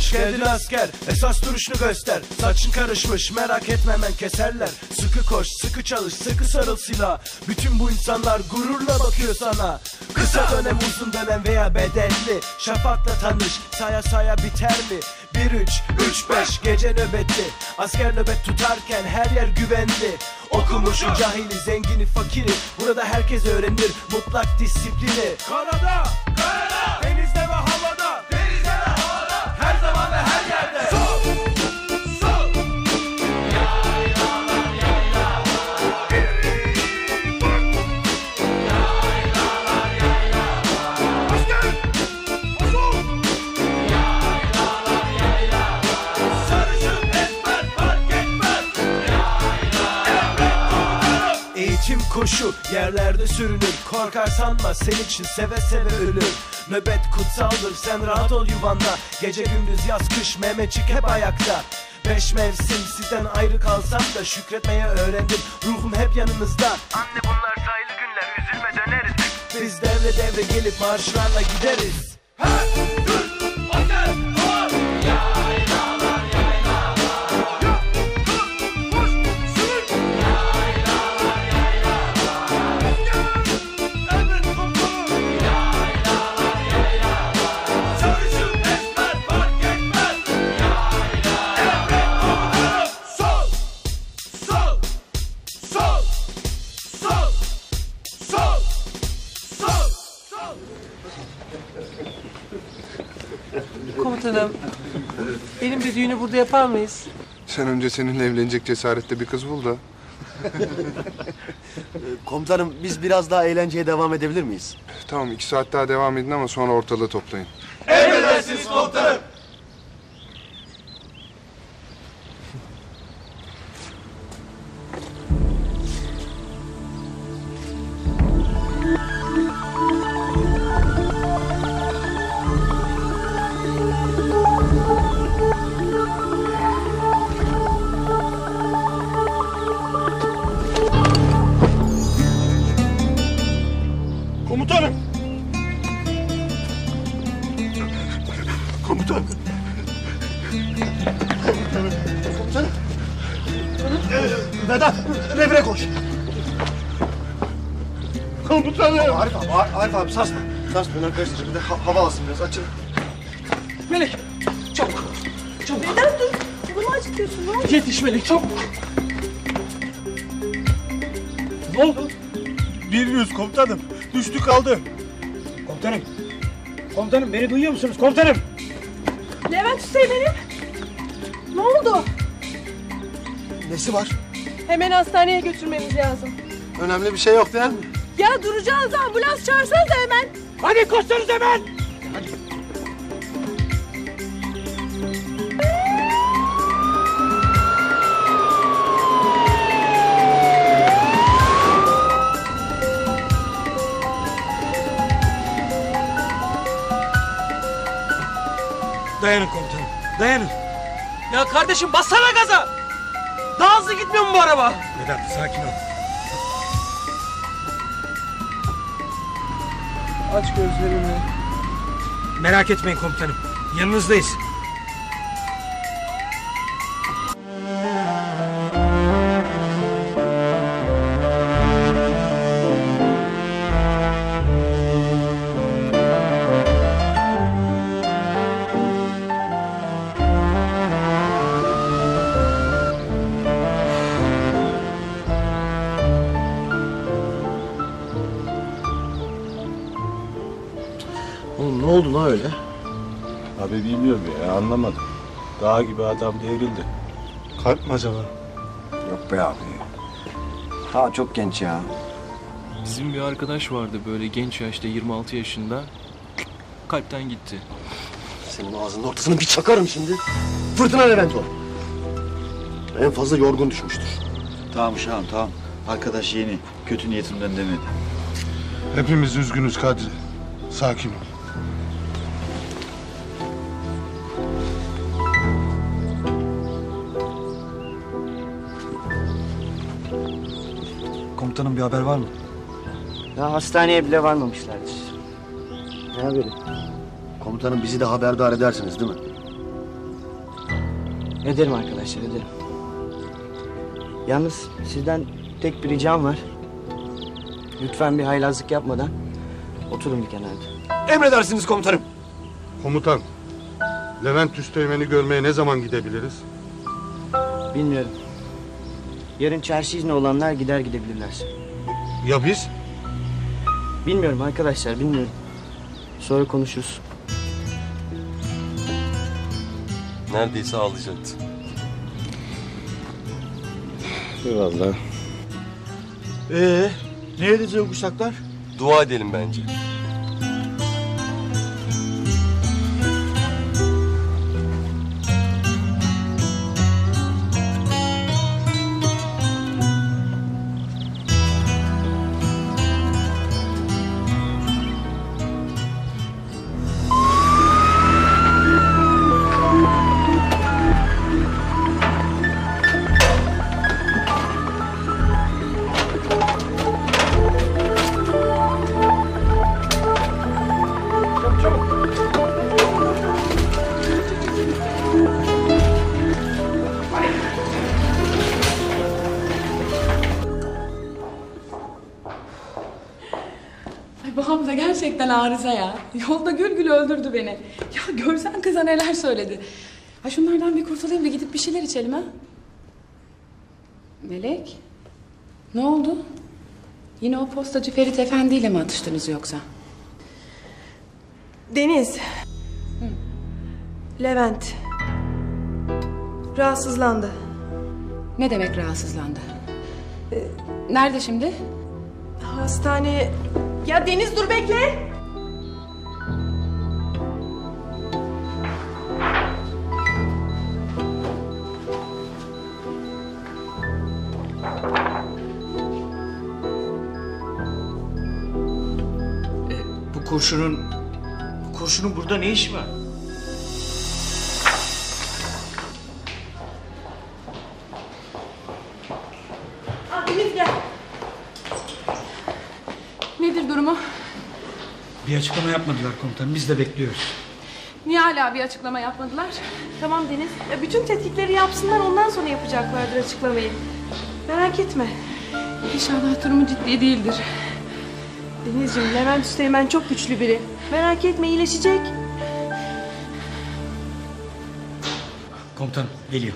Hoş geldin asker, esas duruşunu göster. Saçın karışmış, merak etme hemen keserler. Sıkı koş, sıkı çalış, sıkı sarıl silah. Bütün bu insanlar gururla bakıyor sana. Kısa dönem, uzun dönem veya bedelli. Şafakla tanış, saya saya biter mi? 1-3-3-5 gece nöbetli. Asker nöbet tutarken her yer güvenli. Okumuşu, cahili, zengini, fakiri, burada herkes öğrenir mutlak disiplini. Karada, karada, denizde ve havada, denizde ve havada, her zaman ve her yerde. Sol, sol. Yaylalar, yaylalar. Yaylalar, yaylalar. Asker, sol. Yaylalar, yaylalar. Sarışın, esmer, fark etmez. Eğitim koşu, yerlerde sürünür. Korkar sanma, senin için seve seve ölür. Nöbet kutsaldır, sen rahat ol yuvanda. Gece gündüz yaz kış Mehmetçik hep ayakta. 5 mevsim sizden ayrı kalsam da şükretmeye öğrendim, ruhum hep yanınızda. Anne bunlar sayılı günler, üzülme döneriz. Biz devre devre gelip marşlarla gideriz. Her Türk asker var. Yaylalar, yaylalar. Komutanım, benim bir düğünü burada yapar mıyız? Sen önce seninle evlenecek cesarette bir kız bul da. Komutanım, biz biraz daha eğlenceye devam edebilir miyiz? Tamam, 2 saat daha devam edin ama sonra ortalığı toplayın. Emredersiniz komutanım. Komutanım! Komutanım! Komutanım! Komutanım! Vedat, revire koş! Komutanım! Arif abi sarsma. Sarsma arkadaşlar, bir de hava alsın biraz, açın. Melek, çabuk, çabuk. Vedat dur, bunu acıtıyorsun, ne oldu? Yetiş Melek, çabuk. Ne oldu? Bilmiyoruz komutanım, düştü kaldı. Komutanım, komutanım beni duyuyor musunuz komutanım? Levent Hüseyin'im, ne oldu? Nesi var? Hemen hastaneye götürmemiz lazım. Önemli bir şey yok değil mi? Ya duracağız, ambulans çağırsanıza hemen. Hadi koşsanız hemen! Dayanın komutanım, dayanın. Ya kardeşim bassana gaza. Daha hızlı gitmiyor mu bu araba? Vedat sakin ol. Aç gözlerini. Merak etmeyin komutanım, yanınızdayız. Oğlum ne oldu lan öyle? Abi bilmiyorum ya, anlamadım. Dağ gibi adam devrildi. Kalp mi acaba? Yok be abi. Ha çok genç ya. Bizim bir arkadaş vardı böyle genç yaşta 26 yaşında. Kalpten gitti. Senin ağzının ortasını bir çakarım şimdi. Fırtına Levent o. En fazla yorgun düşmüştür. Tamam Şahan tamam. Arkadaş yeni. Kötü niyetimden demedi. Hepimiz üzgünüz Kadri. Sakin ol. Komutanım bir haber var mı? Daha hastaneye bile varmamışlardır. Ne haberi? Komutanım bizi de haberdar edersiniz değil mi? Ederim arkadaşlar, ederim. Yalnız sizden tek bir ricam var. Lütfen bir haylazlık yapmadan oturun bir kenarda. Emredersiniz komutanım. Komutan, Levent Üsteğmen'i görmeye ne zaman gidebiliriz? Bilmiyorum. Yarın çarşı izni olanlar gidebilirlerse. Ya biz? Bilmiyorum arkadaşlar, bilmiyorum. Sonra konuşuruz. Neredeyse ağlayacaktı. Eyvallah. Ne edecek uşaklar? Dua edelim bence. Ay bu Hamza gerçekten arıza ya. Yolda gül gül öldürdü beni. Ya görsen kıza neler söyledi. Ha şunlardan bir kurtulayım da gidip bir şeyler içelim ha. Melek? Ne oldu? Yine o postacı Ferit Efendi ile mi atıştınız yoksa? Deniz. Levent. Rahatsızlandı. Ne demek rahatsızlandı? Nerede şimdi? Hastane... Ya Deniz dur bekle. Bu kurşunun burada ne işi var? Deniz gel. Nedir durumu? Bir açıklama yapmadılar komutanım. Biz de bekliyoruz. Niye hala bir açıklama yapmadılar? Tamam Deniz. Ya bütün tetkikleri yapsınlar ondan sonra yapacaklardır açıklamayı. Merak etme. İnşallah durumu ciddi değildir. Denizciğim Levent Üsteğmen çok güçlü biri. Merak etme iyileşecek. Komutanım geliyor.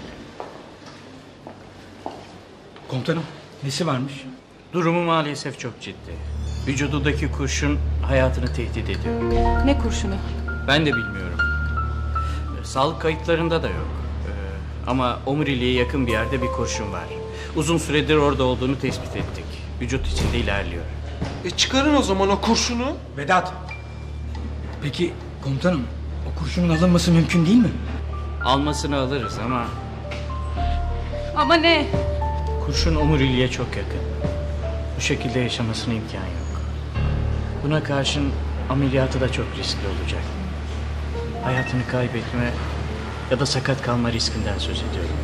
Komutanım nesi varmış? Durumu maalesef çok ciddi. Vücudundaki kurşun hayatını tehdit ediyor. Ne kurşunu? Ben de bilmiyorum. Sağlık kayıtlarında da yok. Ama omuriliğe yakın bir yerde bir kurşun var. Uzun süredir orada olduğunu tespit ettik. Vücut içinde ilerliyor. Çıkarın o zaman o kurşunu. Vedat. Peki komutanım o kurşunun alınması mümkün değil mi? Almasını alırız ama... Ama ne? Kurşun omuriliğe çok yakın. Bu şekilde yaşamasına imkan yok. Buna karşın ameliyatı da çok riskli olacak. Hayatını kaybetme ya da sakat kalma riskinden söz ediyorum.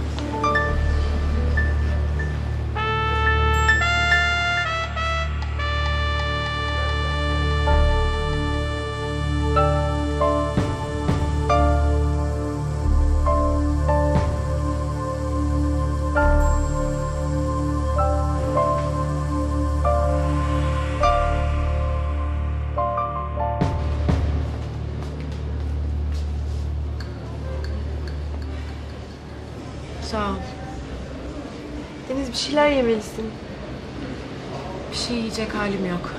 Sağ ol. Deniz bir şeyler yemelisin. Bir şey yiyecek halim yok.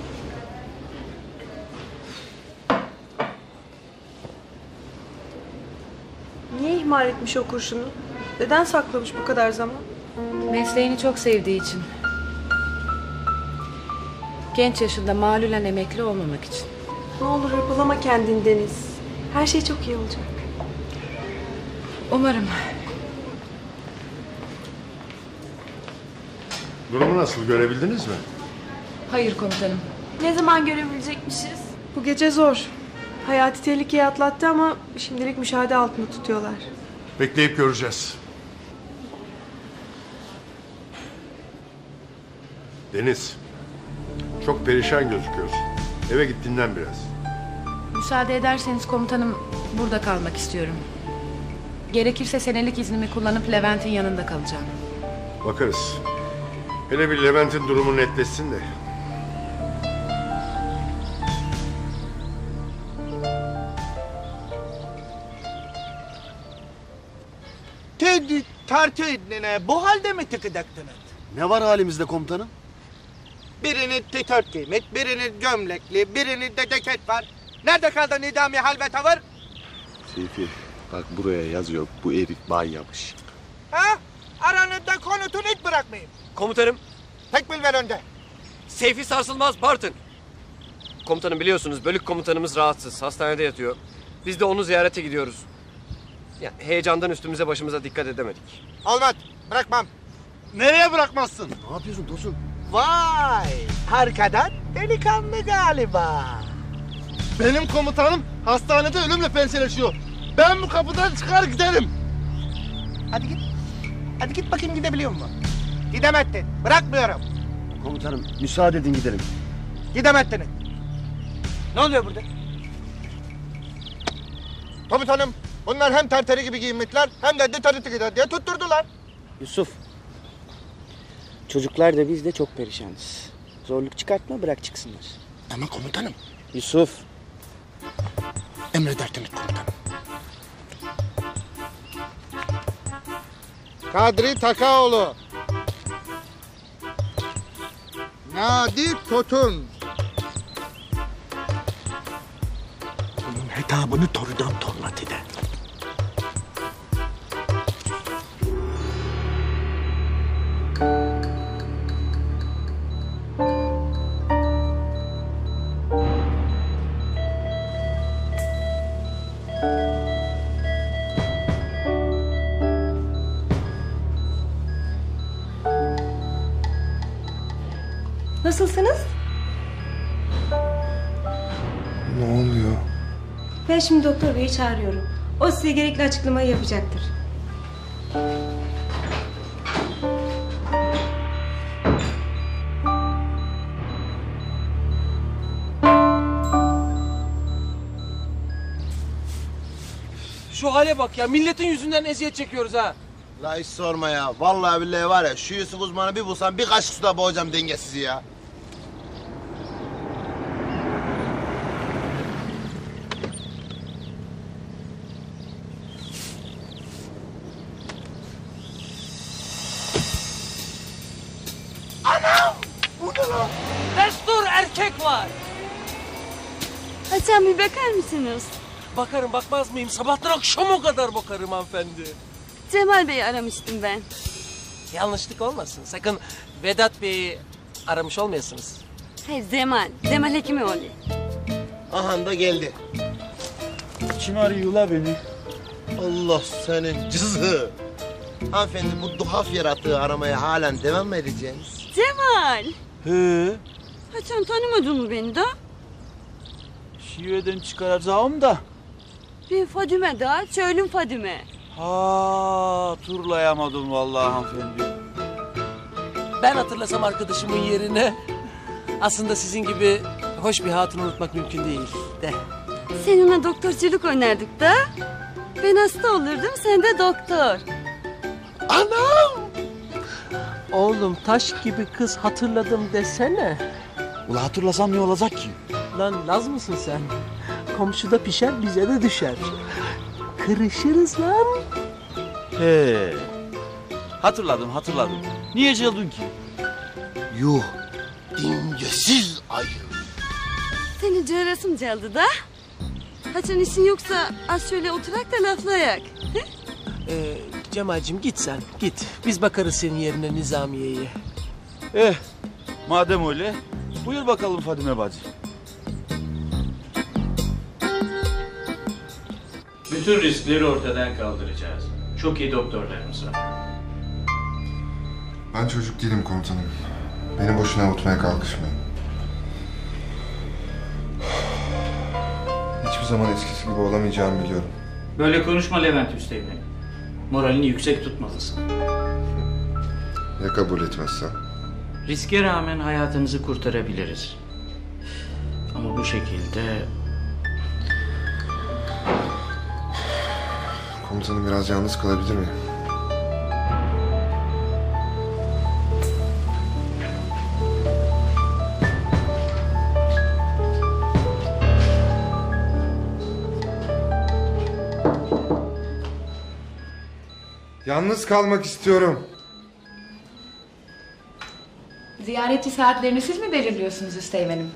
Niye ihmal etmiş o kurşunu? Neden saklamış bu kadar zaman? Mesleğini çok sevdiği için. Genç yaşında malulen emekli olmamak için. Ne olur hırpalama kendini Deniz. Her şey çok iyi olacak. Umarım. Durumu nasıl, görebildiniz mi? Hayır komutanım. Ne zaman görebilecekmişiz? Bu gece zor. Hayati tehlikeyi atlattı ama şimdilik müşahede altında tutuyorlar. Bekleyip göreceğiz. Deniz, çok perişan gözüküyorsun. Eve git dinlen biraz. Müsaade ederseniz komutanım burada kalmak istiyorum. Gerekirse senelik iznimi kullanıp Levent'in yanında kalacağım. Bakarız. Hele bir Levent'in durumu netleşsin de. Bu halde mi tıkıdaktınız? Ne var halimizde komutanım? Birini tişört giymiş, birini gömlekli, birini de ceket var. Nerede kaldı nidami hal ve tavır? Seyfi bak buraya yazıyor bu herif banyamış. Ha? Aranızda konutunu hiç bırakmayın. Komutanım. Tekmil ver önde. Seyfi Sarsılmaz Bartın. Komutanım biliyorsunuz bölük komutanımız rahatsız. Hastanede yatıyor. Biz de onu ziyarete gidiyoruz. Ya, heyecandan üstümüze başımıza dikkat edemedik. Olmaz. Bırakmam. Nereye bırakmazsın? Ne yapıyorsun Tosun? Vay! Arkadan delikanlı galiba. Benim komutanım hastanede ölümle pençeleşiyor. Ben bu kapıdan çıkar giderim. Hadi git. Hadi git bakayım gidebiliyor musun? Gidemezsin. Bırakmıyorum. Komutanım müsaade edin gidelim. Gidemezsiniz. Ne oluyor burada? Komutanım bunlar hem terteri gibi giyinmişler hem de dışarı gider diye tutturdular. Yusuf. Çocuklar da biz de çok perişanız. Zorluk çıkartma, bırak çıksınlar. Ama komutanım. Yusuf. Emredersiniz komutanım. Kadri Takaoğlu. Nadir Totun. Bunun hitabını torudan tornatıda. Nasılsınız? Ne oluyor? Ben şimdi doktor beyi çağırıyorum. O size gerekli açıklamayı yapacaktır. Şu hale bak ya. Milletin yüzünden eziyet çekiyoruz ha. La hiç sorma ya. Vallahi billahi var ya şu Yusuf uzmanı bir bulsam bir kaşık suda boğacağım dengesizi ya. Anam! Bu ne lan? Destur erkek var. Hasan bir bakar mısınız? Bakarım bakmaz mıyım? Sabahtan akşama kadar bakarım hanımefendi. Cemal Bey'i aramıştım ben. Yanlışlık olmasın. Sakın Vedat Bey'i aramış olmayasınız. Hayır Cemal. Cemal Hekimoğlu. Aha da geldi. Kim arıyor la beni? Allah senin cızı. Hanımefendi bu tuhaf yaratığı aramaya halen devam mı edeceğiniz? Cemal. He. Hasan tanımadın mı beni de? Şiveden çıkaracağım da. Ben Fadime da. Söylüm Fadime. Ha, turlayamadım vallahi hanımefendi. Ben hatırlasam arkadaşımın yerine aslında sizin gibi hoş bir hatunu unutmak mümkün değil de. Seninle doktorculuk oynardık da. Ben hasta olurdum, sen de doktor. Anam! Oğlum taş gibi kız hatırladım desene. Ula hatırlasam ne olacak ki? Lan Laz mısın sen? Komşuda pişer bize de düşer. Kırışırız lan. He. Hatırladım. Niye cıldın ki? Yuh, dingesiz ayı. Seni cığırasım geldi da. Hasan işin yoksa az şöyle oturak da laflayak. Cemal'cim git sen git. Biz bakarız senin yerine Nizamiye'ye. Madem öyle buyur bakalım Fadime bacı. Bütün riskleri ortadan kaldıracağız. Çok iyi doktorlarımız var. Ben çocuk değilim komutanım. Beni boşuna avutmaya kalkışmayın. Hiçbir zaman eskisi gibi olamayacağımı biliyorum. Böyle konuşma Levent Üsteğmen. Moralini yüksek tutmalısın. Ya kabul etmezsen? Riske rağmen hayatınızı kurtarabiliriz. Ama bu şekilde... Komutanım biraz yalnız kalabilir miyim? Yalnız kalmak istiyorum. Ziyaretçi saatlerini siz mi belirliyorsunuz Üsteğmen'im?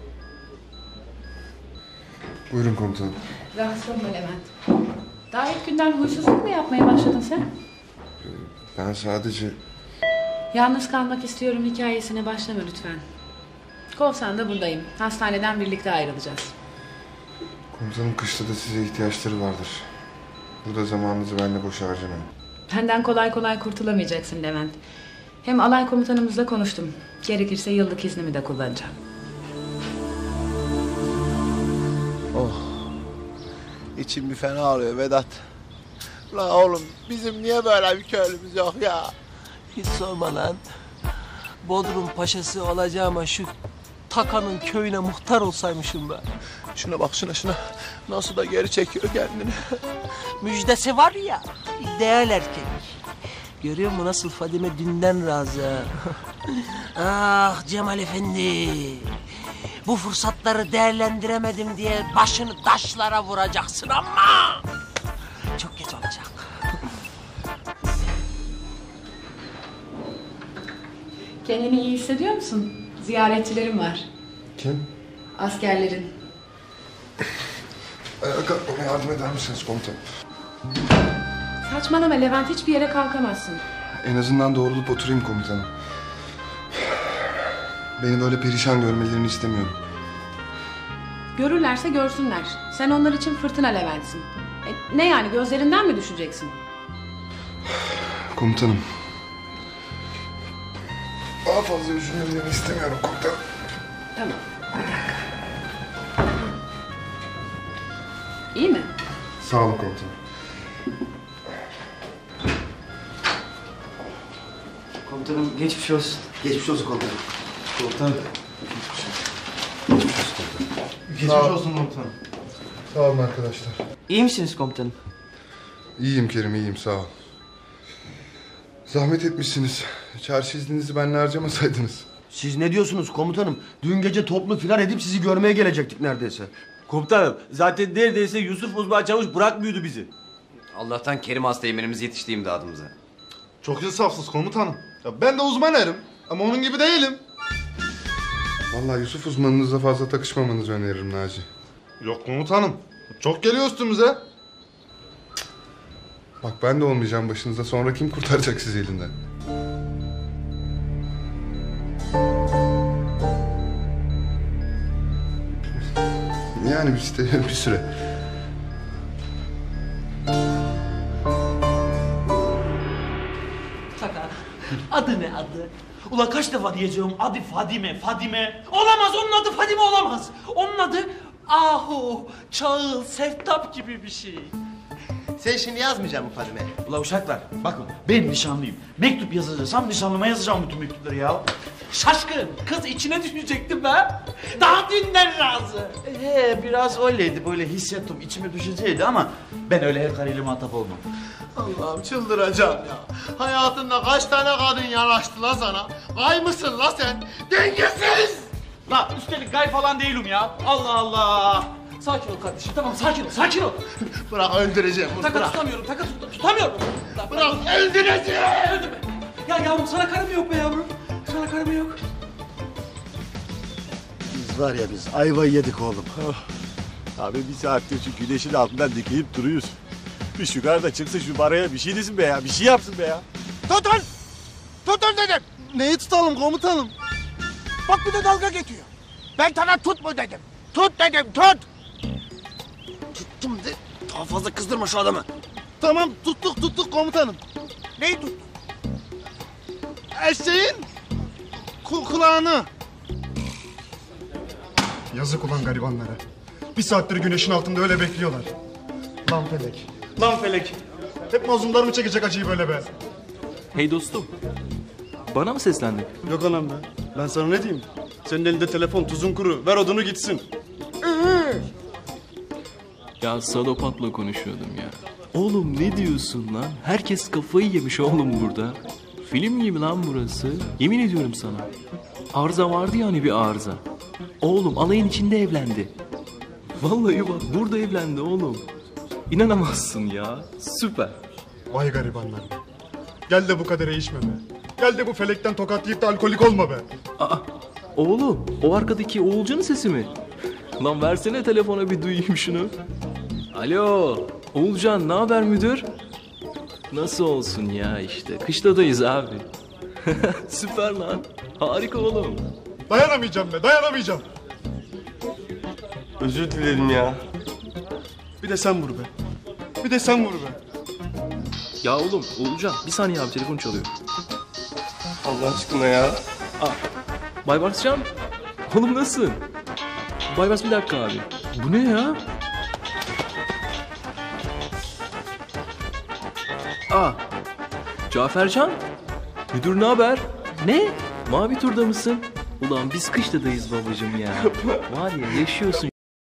Buyurun komutanım. Rahatsız olma Levent. Daha ilk günden huysuzluk mu yapmaya başladın sen? Ben sadece... Yalnız kalmak istiyorum hikayesine başlama lütfen. Kovsan da buradayım. Hastaneden birlikte ayrılacağız. Komutanım kışta da size ihtiyaçları vardır. Burada zamanınızı benimle boş harcamayın. Benden kolay kolay kurtulamayacaksın Levent. Hem alay komutanımızla konuştum. Gerekirse yıllık iznimi de kullanacağım. Oh. İçim bir fena ağrıyor Vedat. Lan oğlum bizim niye böyle bir köylümüz yok ya? Hiç sorma lan. Bodrum paşası olacağıma şu Takan'ın köyüne muhtar olsaymışım ben. Şuna bak şuna. Nasıl da geri çekiyor kendini. Müjdesi var ya. İdeal erkek. Görüyor musun nasıl Fadime dünden razı? Ah Cemal Efendi. Bu fırsatları değerlendiremedim diye başını taşlara vuracaksın ama çok geç olacak. Kendini iyi hissediyor musun? Ziyaretçilerim var. Kim? Askerlerin. Ayağa kalkmama yardım eder misiniz komutanım? Saçmalama Levent, hiçbir yere kalkamazsın. En azından doğrulup oturayım komutanım. Beni böyle perişan görmelerini istemiyorum. Görürlerse görsünler. Sen onlar için fırtına Levent'sin. Ne yani, gözlerinden mi düşeceksin? Komutanım. Daha fazla üzülmelerini istemiyorum komutanım. Tamam, bir dakika. İyi mi? Sağ olun komutanım. Komutanım geçmiş olsun. Geçmiş olsun komutanım. Komutanım. Geçmiş olsun komutanım. Sağ olun arkadaşlar. İyi misiniz komutanım? İyiyim Kerim, iyiyim sağ ol. Zahmet etmişsiniz. Çarşı izninizi benimle harcamasaydınız. Siz ne diyorsunuz komutanım? Dün gece toplu firar edip sizi görmeye gelecektik neredeyse. Komutanım zaten neredeyse Yusuf Uzman Çavuş bırakmıyordu bizi. Allah'tan Kerim Asteğmenimiz yetişti imdadımıza. Çok insafsız komutanım. Ya ben de uzman erim ama onun gibi değilim. Vallahi Yusuf uzmanınızla fazla takışmamanızı öneririm Naci. Yok komutanım. Çok geliyor üstümüze. Bak ben de olmayacağım başınızda, sonra kim kurtaracak sizi elinden? Yani işte bir süre. Takan adı ne adı? Ulan kaç defa diyeceğim adı Fadime. Olamaz, onun adı Fadime olamaz. Onun adı Ahu, Çağıl, Seftap gibi bir şey. Sen şimdi yazmayacaksın mı Fadime? Ulan uşaklar bakın ben nişanlıyım. Mektup yazacaksam nişanlıma yazacağım bütün mektupları ya. Şaşkın kız içine düşecektim be. Daha dünden razı. Biraz öyleydi, böyle hissettim, içime düşeceğiydi ama ben öyle her karıyla muhatap olmam. Allah'ım çıldıracağım ya. Hayatında kaç tane kadın yanaştı la sana? Gay mısın la sen? Dengesiz! La üstelik gay falan değilim ya. Allah Allah. Sakin ol kardeşim, tamam sakin ol. Bırak öldüreceğim bunu, Taka bırak. tutamıyorum, tutamıyorum. Bırak öldüreceğim! Öldürme. Ya yavrum sana karım yok be yavrum. Sana karım yok. Biz var ya biz ayvayı yedik oğlum. Abi bir saattir şu güneşin altından dikeyip duruyoruz. Bir şu karda çıksın şu baraya bir şey desin be ya. Bir şey yapsın be ya. Tutun! Tutun dedim! Neyi tutalım komutanım? Bak bir de dalga geçiyor. Ben sana tutma dedim. Tut dedim, tut! Tuttum de daha fazla kızdırma şu adamı. Tamam tuttuk komutanım. Neyi tuttuk? Eşeğin kulağını. Yazık ulan garibanlara. Bir saattir güneşin altında öyle bekliyorlar. Lan felek. Lan felek. Hep mazlumlar mı çekecek acıyı böyle be? Hey dostum. Bana mı seslendin? Yok anam be. Ben sana ne diyeyim? Senin elinde telefon, tuzun kuru. Ver odunu gitsin. Ya Sadopat'la konuşuyordum ya. Oğlum ne diyorsun lan? Herkes kafayı yemiş oğlum burada. Film gibi lan burası. Yemin ediyorum sana. Arıza vardı ya hani bir arıza. Oğlum alayın içinde evlendi. Vallahi bak burada evlendi oğlum. İnanamazsın ya. Süper. Vay garibanlar. Gel de bu kadere içme be. Gel de bu felekten tokatlayıp da alkolik olma be. Aa, oğlum o arkadaki Oğulcan'ın sesi mi? Lan versene telefona bir duyayım şunu. Alo Oğulcan, ne haber müdür? Nasıl olsun ya işte kışladayız abi. Süper lan, harika oğlum. Dayanamayacağım be, dayanamayacağım. Özür dilerim ya. Bir de sen vur be. Bir de sen vur be. Ya oğlum Oğulcan bir saniye abi, telefon çalıyor. Allah aşkına ya. Aa, Baybarscan. Oğlum nasılsın? Baybars bir dakika abi. Bu ne ya? Aa, Cafercan. Müdür ne haber? Ne? Mavi turda mısın? Ulan biz kışladayız babacığım ya. Var ya yaşıyorsun.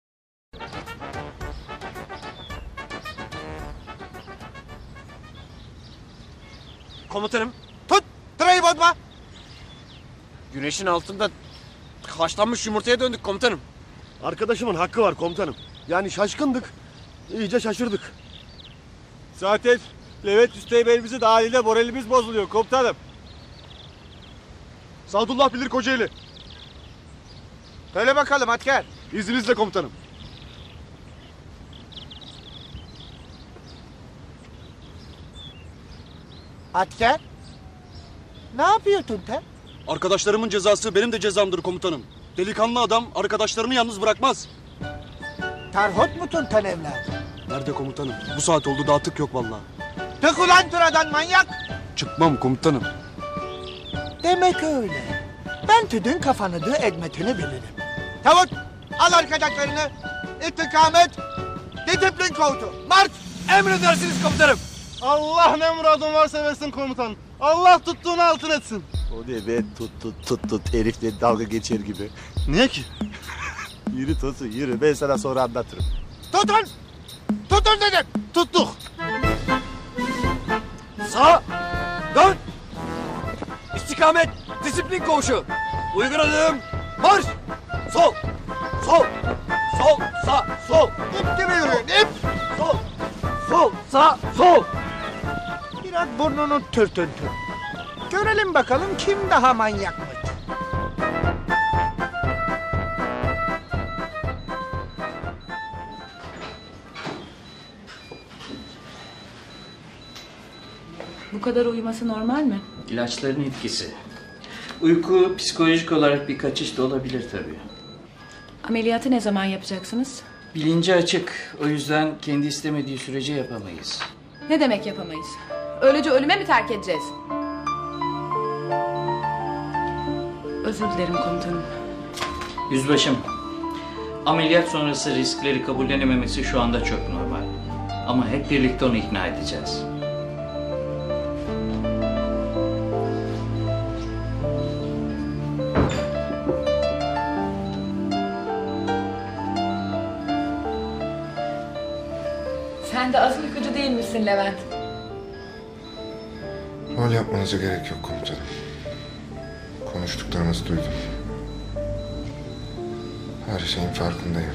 Komutanım. Tut! Tırayı bozma! Güneşin altında haşlanmış yumurtaya döndük komutanım. Arkadaşımın hakkı var komutanım. Yani şaşkındık. İyice şaşırdık. Zaten Levent Üsteğmen'imizin haliyle moralimiz bozuluyor komutanım. Sadullah bilir Kocaeli. Söyle bakalım asker. İzninizle komutanım. Asker? Ne yapıyordun sen? Arkadaşlarımın cezası benim de cezamdır komutanım. Delikanlı adam arkadaşlarını yalnız bırakmaz. Terhot musun sen evladım? Nerede komutanım? Bu saat oldu daha tık yok vallahi. Tık ulan tıradan manyak! Çıkmam komutanım. Demek öyle. Ben tüdün kafanı da edmetini bilirim. Tavut, al arkadaşlarını. İstikamet, disiplin koğutu. Marş! Emredersiniz komutanım. Allah ne muradın varsa versin komutan. Allah tuttuğunu altın etsin. O ne be, tut herifle dalga geçer gibi. Niye ki? Yürü Tosun yürü, ben sana sonra anlatırım. Tutun! Tutun dedim! Tuttuk. Sağ, dön. İstikamet, disiplin koğuşu. Uygun adım, marş. Sol, sol, sol, sağ, sol. İp gibi yürüyün, ip! Sol, sol, sağ, sol. Biraz burnunu tırtıntı. Görelim bakalım kim daha manyakmış. Bu kadar uyuması normal mi? İlaçların etkisi. Uyku psikolojik olarak bir kaçış da olabilir tabii. Ameliyatı ne zaman yapacaksınız? Bilinci açık. O yüzden kendi istemediği sürece yapamayız. Ne demek yapamayız? Öylece ölüme mi terk edeceğiz? Özür dilerim komutanım. Yüzbaşım, ameliyat sonrası riskleri kabullenememesi şu anda çok normal. Ama hep birlikte onu ikna edeceğiz. Sen de az uykucu değil misin Levent? Rol yapmanıza gerek yok komutanım. Konuştuklarınızı duydum. Her şeyin farkındayım.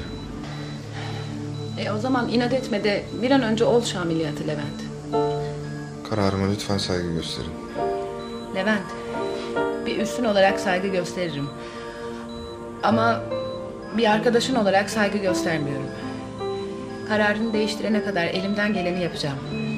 O zaman inat etme de bir an önce ol şu ameliyatı Levent. Kararıma lütfen saygı gösterin. Levent, bir üstün olarak saygı gösteririm. Ama bir arkadaşın olarak saygı göstermiyorum. Kararını değiştirene kadar elimden geleni yapacağım.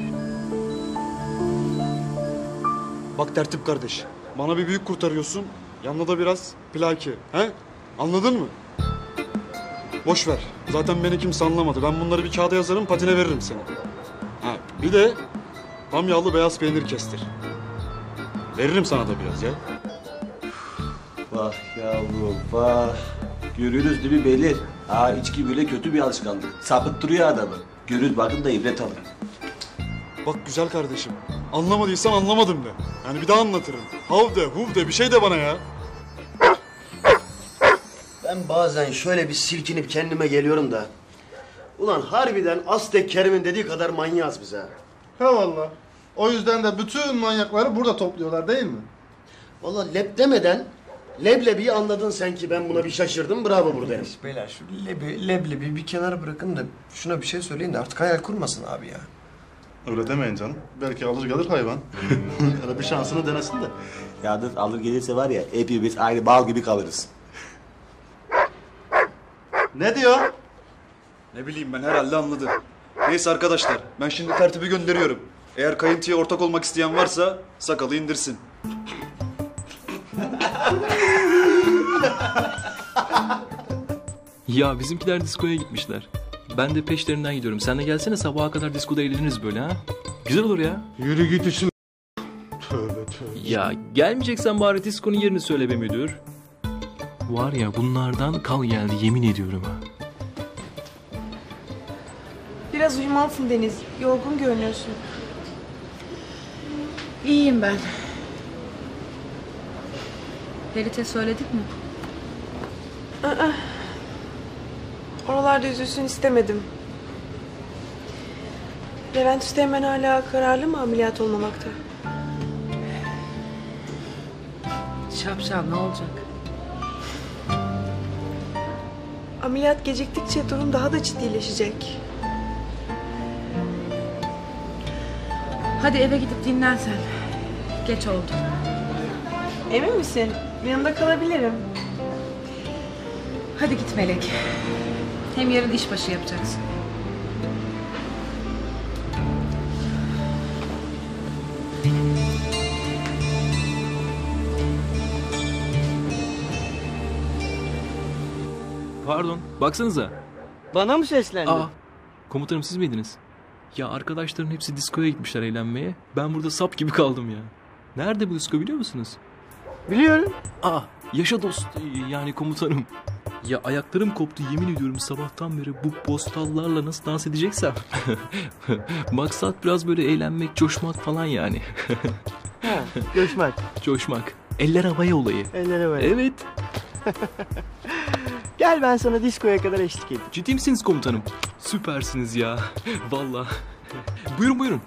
Bak tertip kardeş. Bana bir büyük kurtarıyorsun. Yanına da biraz plaki. He? Anladın mı? Boş ver. Zaten beni kimse anlamadı. Ben bunları bir kağıda yazarım, patine veririm seni. Ha, bir de bamyalı beyaz peynir kestir. Veririm sana da biraz ya. Vah yavrum vah. Görüyorsunuz değil mi beyler? Ha içki böyle kötü bir alışkanlık. Sapıttırıyor adamı. Görün bakın da ibret alın. Bak güzel kardeşim. Anlamadıysan anlamadım de. Yani bir daha anlatırım. Hav de, huv de bir şey de bana ya. Ben bazen şöyle bir silkinip kendime geliyorum da... Ulan harbiden Aztek Kerim'in dediği kadar manyağız biz ha. He valla. O yüzden de bütün manyakları burada topluyorlar değil mi? Valla leb demeden leblebiyi anladın sen ki ben buna bir şaşırdım. Bravo buradayım. Beyler şu leblebi bir kenara bırakın da şuna bir şey söyleyin de artık hayal kurmasın abi ya. Öyle demeyin canım. Belki alır gelir hayvan. Öyle bir şansını denesin de. Ya dur alır gelirse var ya hepimiz aynı bal gibi kalırız. Ne diyor? Ne bileyim ben herhalde anladı. Neyse arkadaşlar ben şimdi tertibi gönderiyorum. Eğer kayıntıya ortak olmak isteyen varsa sakalı indirsin. Ya bizimkiler diskoya gitmişler. Ben de peşlerinden gidiyorum. Sen de gelsene sabaha kadar diskoda eğleniriz böyle ha. Güzel olur ya. Yürü git işin. Tövbe tövbe. Ya gelmeyeceksen bari diskonun yerini söyle be müdür. Var ya bunlardan kal geldi yemin ediyorum ha. Biraz uyumalısın Deniz. Yorgun görünüyorsun. İyiyim ben. Ferit'e söyledik mi? Oralarda üzülsün istemedim. Levent Üsteğmen hala kararlı mı ameliyat olmamakta? Şapşal ne olacak? Ameliyat geciktikçe durum daha da ciddileşecek. Hadi eve gidip dinlen sen. Geç oldu. Emin misin? Yanında kalabilirim. Hadi git Melek. Hem yarın işbaşı yapacaksın. Pardon baksanıza. Bana mı seslendin? Aa, komutanım siz miydiniz? Ya arkadaşların hepsi diskoya gitmişler eğlenmeye. Ben burada sap gibi kaldım ya. Nerede bu disko biliyor musunuz? Biliyorum. Aa, yaşa dost yani komutanım. Ya ayaklarım koptu yemin ediyorum sabahtan beri bu postallarla nasıl dans edeceksem. Maksat biraz böyle eğlenmek, coşmak falan yani. Ha, coşmak. Coşmak. Eller havaya olayı. Eller havaya. Evet. Gel ben sana diskoya kadar eşlik edeyim. Ciddi misiniz komutanım? Süpersiniz ya. Vallahi. Buyurun buyurun.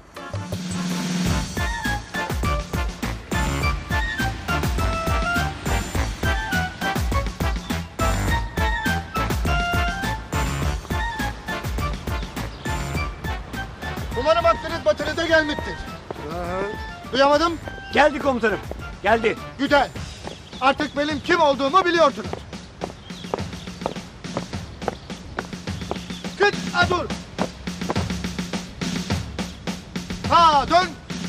Umarım aklınız batınıza gelmiştir. Duyamadım. Geldi komutanım. Geldi. Güzel. Artık benim kim olduğumu biliyorsunuz. Kıt, dur. Ha, dön.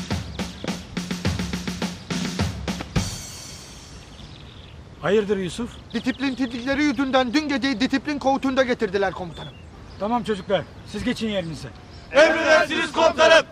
Hayırdır Yusuf? Disiplin titizleri yüzünden dün geceyi disiplin kovutunda getirdiler komutanım. Tamam çocuklar, siz geçin yerinize. Emredersiniz komutanım.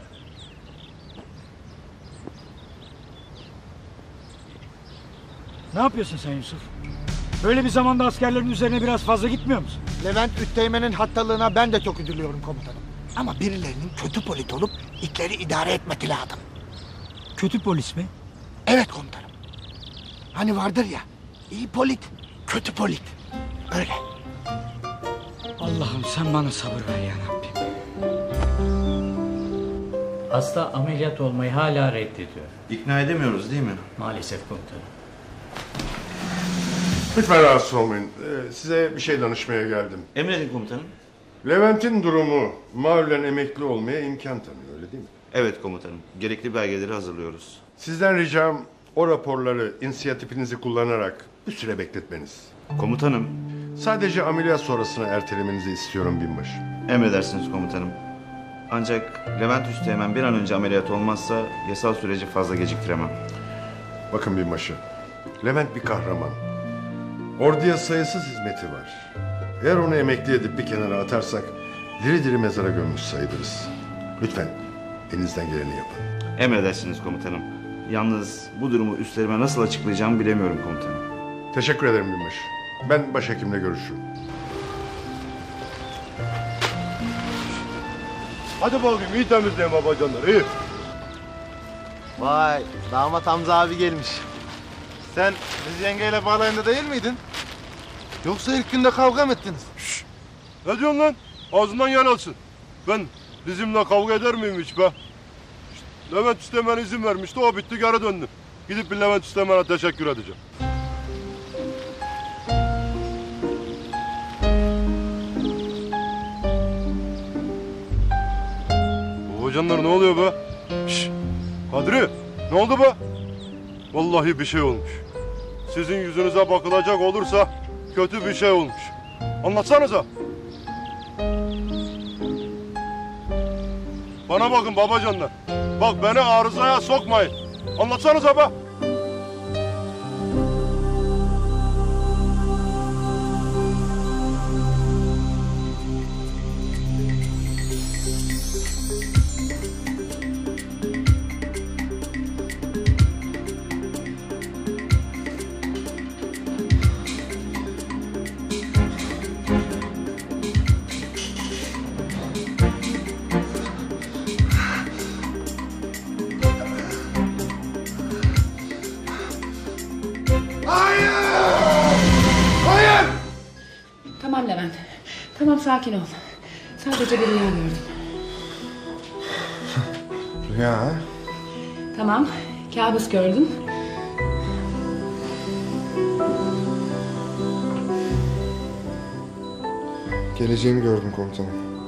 Ne yapıyorsun sen Yusuf? Böyle bir zamanda askerlerin üzerine biraz fazla gitmiyor musun? Levent Üsteğmen'in hattalığına ben de çok üzülüyorum komutanım. Ama birilerinin kötü polis olup itleri idare etmesi lazım. Kötü polis mi? Evet komutanım. Hani vardır ya, iyi polis, kötü polis. Öyle. Allah'ım sen bana sabır ver ya Rabbim. Hasta ameliyat olmayı hala reddediyor. İkna edemiyoruz değil mi? Maalesef komutanım. Lütfen rahatsız olmayın. Size bir şey danışmaya geldim. Emredin komutanım. Levent'in durumu malulen emekli olmaya imkan tanıyor öyle değil mi? Evet komutanım. Gerekli belgeleri hazırlıyoruz. Sizden ricam o raporları inisiyatifinizi kullanarak bir süre bekletmeniz. Komutanım. Sadece ameliyat sonrasına ertelemenizi istiyorum binbaşı. Emredersiniz komutanım. Ancak Levent Üsteğmen bir an önce ameliyat olmazsa yasal süreci fazla geciktiremem. Bakın binbaşı, Levent bir kahraman. Orduya sayısız hizmeti var. Eğer onu emekli edip bir kenara atarsak diri diri mezara gömmüş sayılırız. Lütfen elinizden geleni yapın. Emredersiniz komutanım. Yalnız bu durumu üstlerime nasıl açıklayacağımı bilemiyorum komutanım. Teşekkür ederim binbaşı. Ben başhekimle görüşürüm. Hadi bakayım iyi temizleyin babacanlar iyi. Vay damat Hamza abi gelmiş. Sen biz yengeyle bağlayında değil miydin? Yoksa ilk günde kavga mı ettiniz? Şşş! Ne diyorsun lan? Ağzından yer alsın. Ben bizimle kavga eder miyim hiç be? İşte Levent Üsteğmen izin vermişti, o bitti, geri döndüm. Gidip bir Levent Üsteğmen'e teşekkür edeceğim. Babacanlar ne oluyor be? Şşş! Kadri, ne oldu be? Vallahi bir şey olmuş. Sizin yüzünüze bakılacak olursa kötü bir şey olmuş. Anlatsanıza. Bana bakın babacanlar. Bak beni arızaya sokmayın. Anlatsanıza be. Tamam Levent. Tamam, sakin ol. Sadece bir rüya gördüm. Rüya ha? Tamam, kabus gördüm. Geleceğimi gördüm komutanım.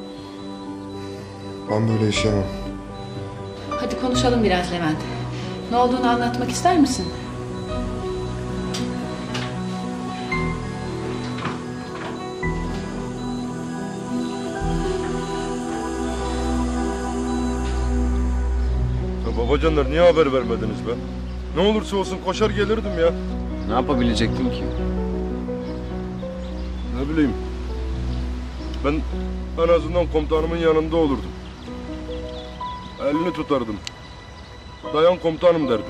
Ben böyle yaşayamam. Hadi konuşalım biraz Levent. Ne olduğunu anlatmak ister misin? Ya babacanlar niye haber vermediniz be? Ne olursa olsun koşar gelirdim ya. Ne yapabilecektim ki? Ne bileyim. Ben en azından komutanımın yanında olurdum. Elini tutardım. Dayan komutanım derdim.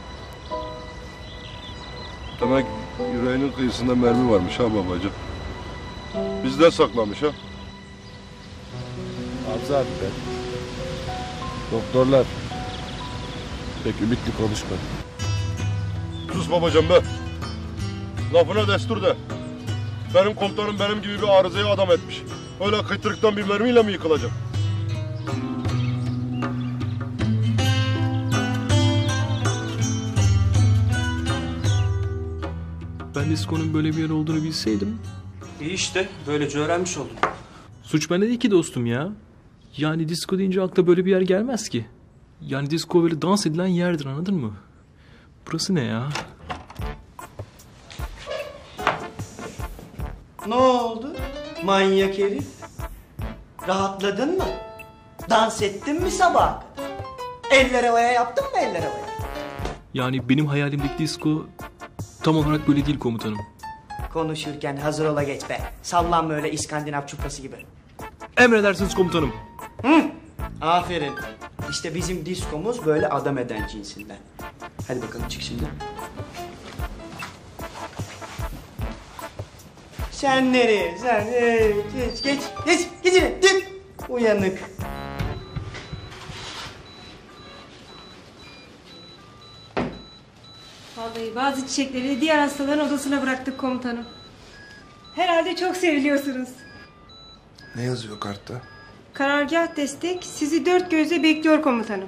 Demek yüreğinin kıyısında mermi varmış ha babacığım. Bizde saklamış ha. Hamza abi be. Doktorlar pek ümitli konuşmadı. Sus babacan be. Lafına destur de. Benim komutanım benim gibi bir arızayı adam etmiş. Öyle kıtırıktan bir mermiyle mi yıkılacak? Ben disko'nun böyle bir yer olduğunu bilseydim. İyi işte, böylece öğrenmiş oldum. Suç bende değil ki dostum ya. Yani disko deyince akla böyle bir yer gelmez ki. Yani disko böyle dans edilen yerdir, anladın mı? Burası ne ya? Ne oldu? Manyak herif. Rahatladın mı? Dans ettin mi sabah? Eller havaya yaptın mı eller havaya? Yani benim hayalimdeki disko tam olarak böyle değil komutanım. Konuşurken hazır ola geç be. Sallanma öyle İskandinav çupası gibi. Emredersiniz komutanım. Hı? Aferin. İşte bizim diskomuz böyle adam eden cinsinden. Hadi bakalım çık şimdi. Sen nereye? Sen geç yine. Git. Uyanık. Vallahi bazı çiçekleri diğer hastaların odasına bıraktık komutanım. Herhalde çok seviliyorsunuz. Ne yazıyor kartta? Karargah destek sizi dört gözle bekliyor komutanım.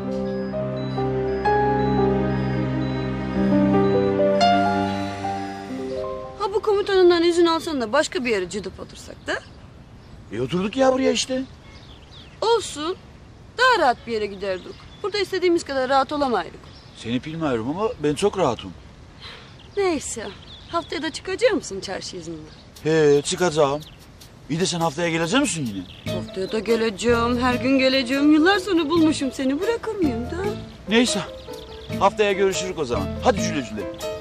Ha bu komutanından izin alsan da başka bir yere cıdıp otursak da. Oturduk ya buraya işte. Olsun. Daha rahat bir yere giderdik. Burada istediğimiz kadar rahat olamaydık. Seni bilmiyorum ama ben çok rahatım. Neyse. Haftaya da çıkacak mısın çarşı iznine? He çıkacağım. İyi de sen haftaya gelecek misin yine? Haftaya da geleceğim. Her gün geleceğim. Yıllar sonra bulmuşum seni. Bırakır mıyım da? Neyse. Haftaya görüşürük o zaman. Hadi güle güle.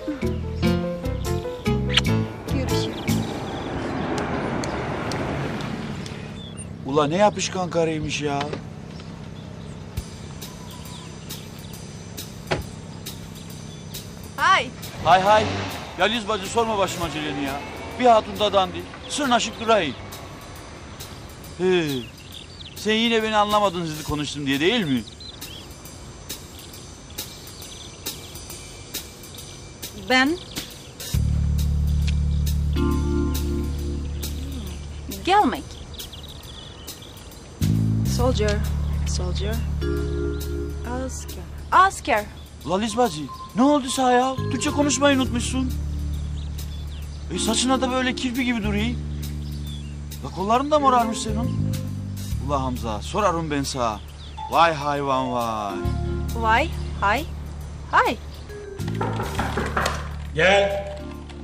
Görüşürüz. Ula ne yapışkan karıymış ya. Hay. Hay. Yaliz bacı sorma başıma cileni ya. Bir hatun da dandik. Sırnaşık durayım. He. Sen yine beni anlamadın hızlı konuştum diye değil mi? Ben... Gelmek. Soldier. Asker. Ulan Liz bacı, ne oldu sana ya? Türkçe konuşmayı unutmuşsun. Saçına da böyle kirpi gibi duruyor. La kolların da morarmış senin. Ula Hamza, sorarım ben sana. Vay hayvan vay. Vay, hay. Gel.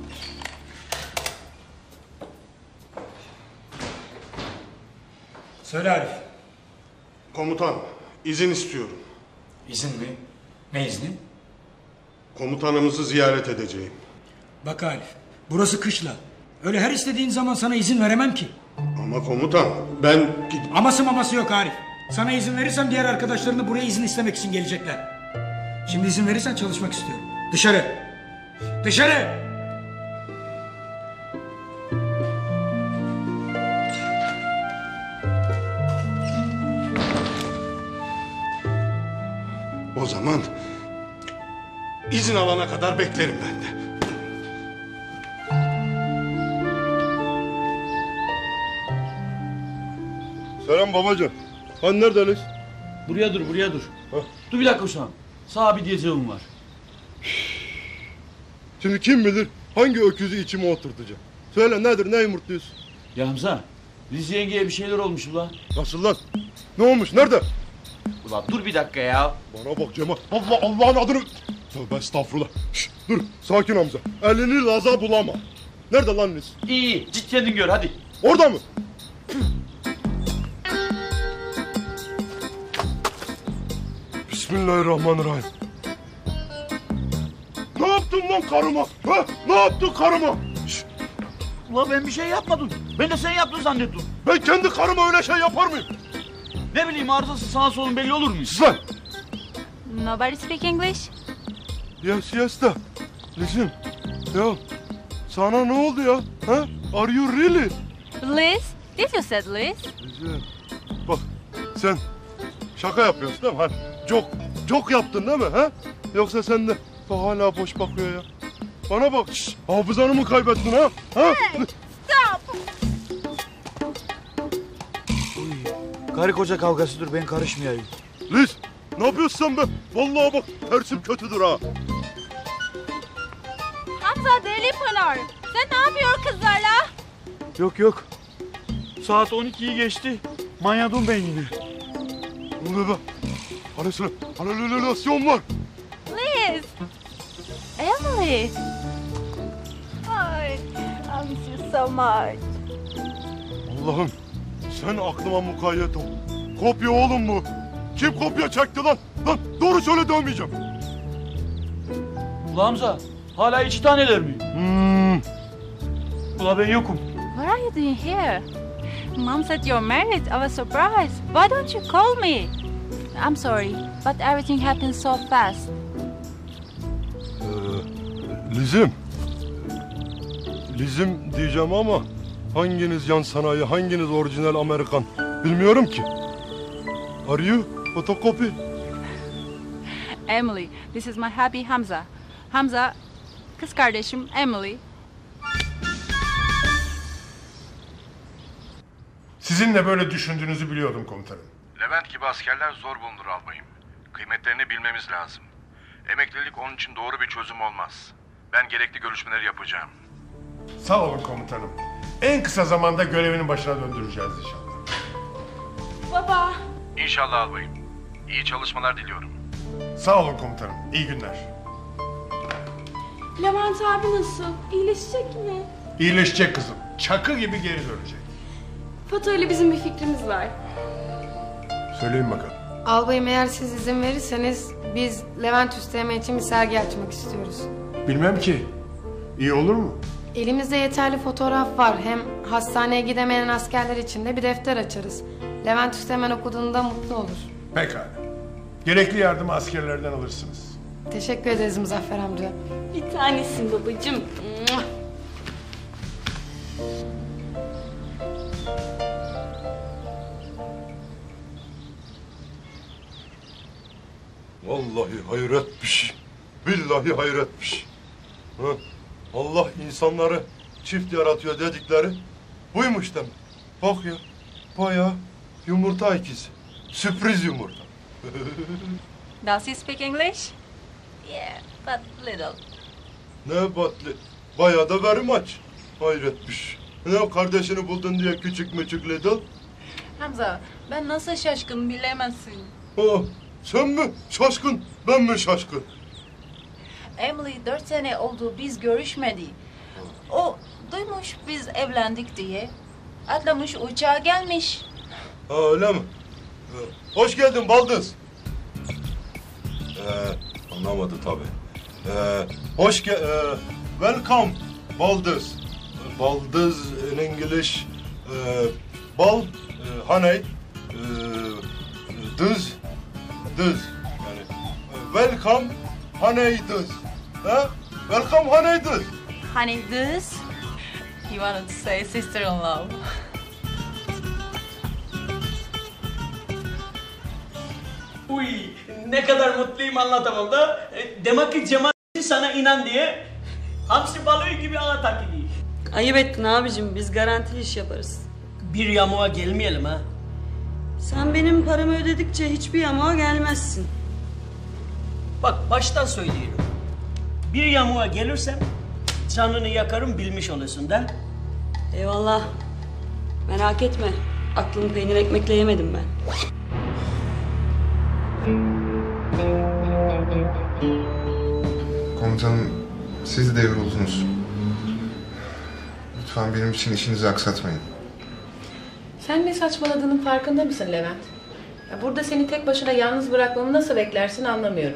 Söyle Arif. Komutan, izin istiyorum. İzin mi? Ne izni? Komutanımızı ziyaret edeceğim. Bak Arif, burası kışla. Öyle her istediğin zaman sana izin veremem ki. Ama komutan, ben... Aması maması yok Arif. Sana izin verirsem diğer arkadaşlarını buraya izin istemek için gelecekler. Şimdi izin verirsen çalışmak istiyorum. Dışarı! Dışarı! O zaman izin alana kadar beklerim ben de. Selam babacığım. Hani neredeniz? Buraya dur. Dur bir dakika Hüsam. Sana bir diyeceğim var. Şimdi kim bilir hangi öküzü içime oturtacak. Söyle nedir, ne yumurtluyorsun? Ya Hamza, Liz yengeye bir şeyler olmuş ula. Nasıl lan? Ne olmuş, nerede? Ulan dur bir dakika ya. Bana bak Cemal. Allah'ın adını... Tövbe estağfurullah. Şşt, dur, sakin Hamza. Elini laza bulama. Nerede lan Liz? İyi, git kendin gör hadi. Orada mı? Bismillahirrahmanirrahim. Ne yaptın lan karıma? Ha? Ne yaptın karıma? Şşt. Ulan ben bir şey yapmadım. Ben de sen yaptın zannettim. Ben kendi karıma öyle şey yapar mıyım? Ne bileyim arızası sağa solun belli olur mu? Sus lan! Nobody speak English? Yes da. Listen. Ya sana ne oldu ya? Ha? Are you really? Liz? Did you said Liz? Güzel. Bak sen şaka yapıyorsun değil mi? Hani çok yaptın değil mi? Ha? Yoksa sen de bak hala boş bakıyor ya. Bana bak. Şş, hafızanı mı kaybettin ha? Ha? Stop! Karı koca kavgasıdır, ben karışmayayım. Liz ne yapıyorsun sen be? Vallahi bak tersim kötüdür ha. Hamza deli Pınar. Sen ne yapıyorsun kızlarla? Yok. Saat 12'yi geçti. Manyadım ben yine. Ne oluyor be? Halüsinasyon var. Liz! Emily! Ay, I miss you so much. Allah'ım sen aklıma mukayyet ol. Kopya oğlum bu. Kim kopya çekti lan? Lan doğru söyle dövmeyeceğim. Ulan Hamza, hala 2 taneler mi? Ulan ben yokum. What are you doing here? Mom said you're married. I was surprised. Why don't you call me? I'm sorry, but everything happened so fast. Lizim diyeceğim ama hanginiz yan sanayi, hanginiz orijinal Amerikan bilmiyorum ki. Are you photocopy? Emily, this is my hubby Hamza. Hamza, kız kardeşim Emily. Sizin de böyle düşündüğünüzü biliyordum komutanım. Levent gibi askerler zor bulunur albayım. Kıymetlerini bilmemiz lazım. Emeklilik onun için doğru bir çözüm olmaz. Ben gerekli görüşmeleri yapacağım. Sağ olun komutanım. En kısa zamanda görevinin başına döndüreceğiz inşallah. Baba. İnşallah albayım. İyi çalışmalar diliyorum. Sağ olun komutanım. İyi günler. Levent abi nasıl? İyileşecek mi? İyileşecek kızım. Çakı gibi geri dönecek. Fato ile bizim bir fikrimiz var. Söyleyin bakalım. Albayım eğer siz izin verirseniz biz Levent Üsteğmen için bir sergi açmak istiyoruz. Bilmem ki. İyi olur mu? Elimizde yeterli fotoğraf var. Hem hastaneye gidemeyen askerler için de bir defter açarız. Levent Üsteğmen okuduğunda mutlu olur. Pekala. Gerekli yardımı askerlerden alırsınız. Teşekkür ederiz Muzaffer amca. Bir tanesin babacığım. Vallahi hayretmiş. Billahi hayretmiş. Ha? Allah insanları çift yaratıyor dedikleri buymuş demek. Bak ya, bayağı yumurta ikizi. Sürpriz yumurta. Does he speak English? Yeah, but little. Ne batlı. Bayağı da verim aç. Hayretmiş. Ne kardeşini buldun diye küçük müçük Lidl? Hamza, ben nasıl şaşkın bilemezsin. Oh, sen mi şaşkın, ben mi şaşkın? Emily 4 sene oldu biz görüşmedi. O duymuş biz evlendik diye. Atlamış uçağa gelmiş. Ha öyle mi? Hoş geldin Baldız. Anlamadı tabii. Welcome Baldız. Baldız in English. Bal, honey. Dız. Yani welcome honey dız. Ha? Welcome honey dız. Honey, this? You wanted to say sister-in-law. Uy, ne kadar mutluyum anlatamam da. Demek ki Cemal sana inan diye hamsi balığı gibi ağa takili. Ayıp ettin abicim, biz garantili iş yaparız. Bir yamuğa gelmeyelim ha. Sen benim paramı ödedikçe hiçbir yamuğa gelmezsin. Bak baştan söylüyorum. Bir yamuğa gelirsem canını yakarım bilmiş olursun da. Eyvallah. Merak etme. Aklımı peynir ekmekle yemedim ben. Komutanım, siz de yoruldunuz. Lütfen benim için işinizi aksatmayın. Sen ne saçmaladığının farkında mısın Levent? Ya burada seni tek başına yalnız bırakmamı nasıl beklersin anlamıyorum.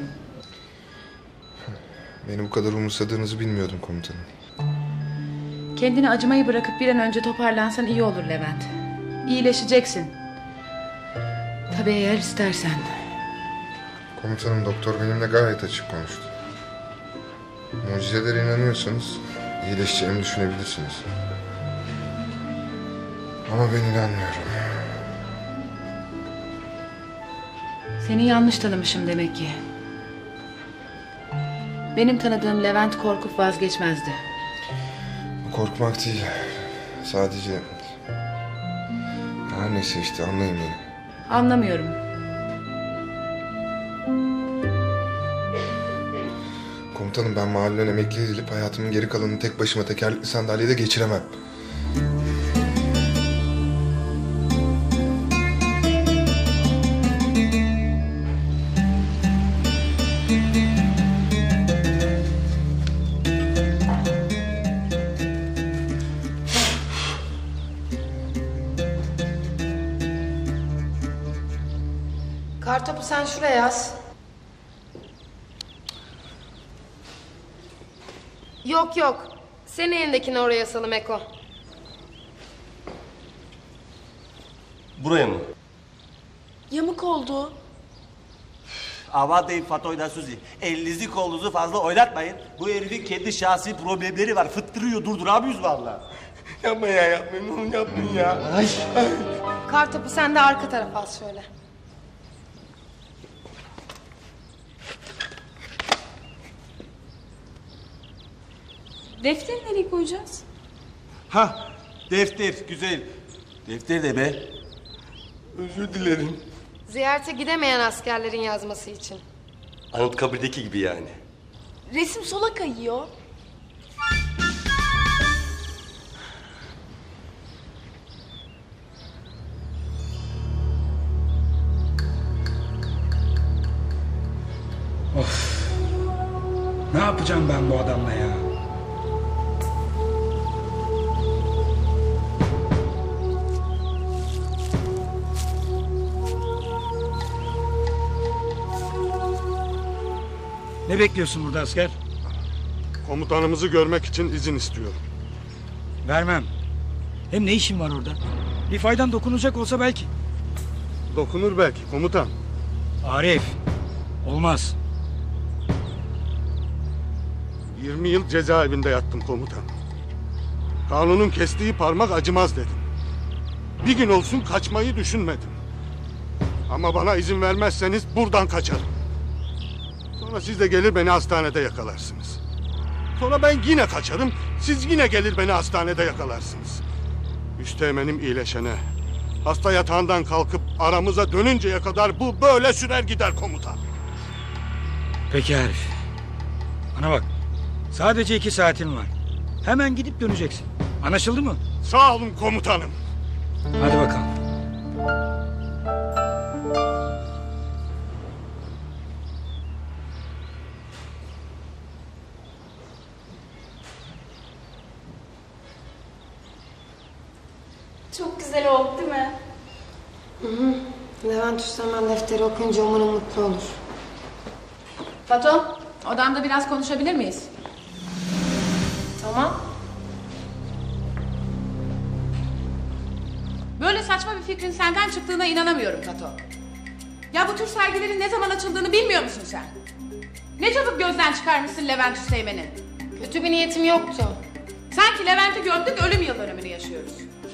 Beni bu kadar umursadığınızı bilmiyordum komutanım. Kendini acımayı bırakıp bir an önce toparlansan iyi olur Levent. İyileşeceksin. Tabii eğer istersen. Komutanım, doktor benimle gayet açık konuştu. Mucizelere inanıyorsanız iyileşeceğimi düşünebilirsiniz. Ama ben inanmıyorum. Seni yanlış tanımışım demek ki. Benim tanıdığım Levent korkup vazgeçmezdi. Bu korkmak değil. Sadece... Her neyse işte, anlayın beni. Anlamıyorum. Komutanım, ben mahalleden emekli edilip hayatımın geri kalanını tek başıma tekerlekli sandalyede geçiremem. Kartopu sen şuraya yaz. Yok. Senin elindekini oraya yasalım Eko. Buraya mı? Yamuk oldu. Ama deyip Fatoy'dan Suzi. Elinizi kolunuzu fazla oynatmayın. Bu herifin kendi şahsi problemleri var. Fıttırıyor, durduramıyoruz vallahi. Yapma ya, yapmayın oğlum, yapmayın ya. Kartopu sen de arka tarafa as şöyle. Defteri nereye koyacağız? Ha, defter güzel. Defter de be. Özür dilerim. Ziyarete gidemeyen askerlerin yazması için. Anıtkabir'deki gibi yani. Resim sola kayıyor. Of. Ne yapacağım ben bu adamla ya? Ne bekliyorsun burada asker? Komutanımızı görmek için izin istiyorum. Vermem. Hem ne işin var orada? Bir faydan dokunacak olsa belki. Dokunur belki komutan. Arif. Olmaz. 20 yıl cezaevinde yattım komutan. Kanunun kestiği parmak acımaz dedim. Bir gün olsun kaçmayı düşünmedim. Ama bana izin vermezseniz buradan kaçarım. Sonra siz de gelir beni hastanede yakalarsınız. Sonra ben yine kaçarım, siz yine gelir beni hastanede yakalarsınız. Üsteğmenim iyileşene, hasta yatağından kalkıp Aramıza dönünceye kadar bu böyle sürer gider komutan. Peki Arif. Bana bak. Sadece 2 saatin var. Hemen gidip döneceksin. Anlaşıldı mı? Sağ olun komutanım. Hadi bakalım. Çok güzel oldu değil mi? Hı hı. Levent Üstemen defteri okuyunca umarım mutlu olur. Fato, odamda biraz konuşabilir miyiz? Tamam. Böyle saçma bir fikrin senden çıktığına inanamıyorum Fato. Ya bu tür sergilerin ne zaman açıldığını bilmiyor musun sen? Ne çabuk gözden çıkarmışsın Levent Üsteğmen'i. Kötü bir niyetim yoktu. Sanki Levent'i gömdük, ölüm yıl dönümünü yaşıyoruz.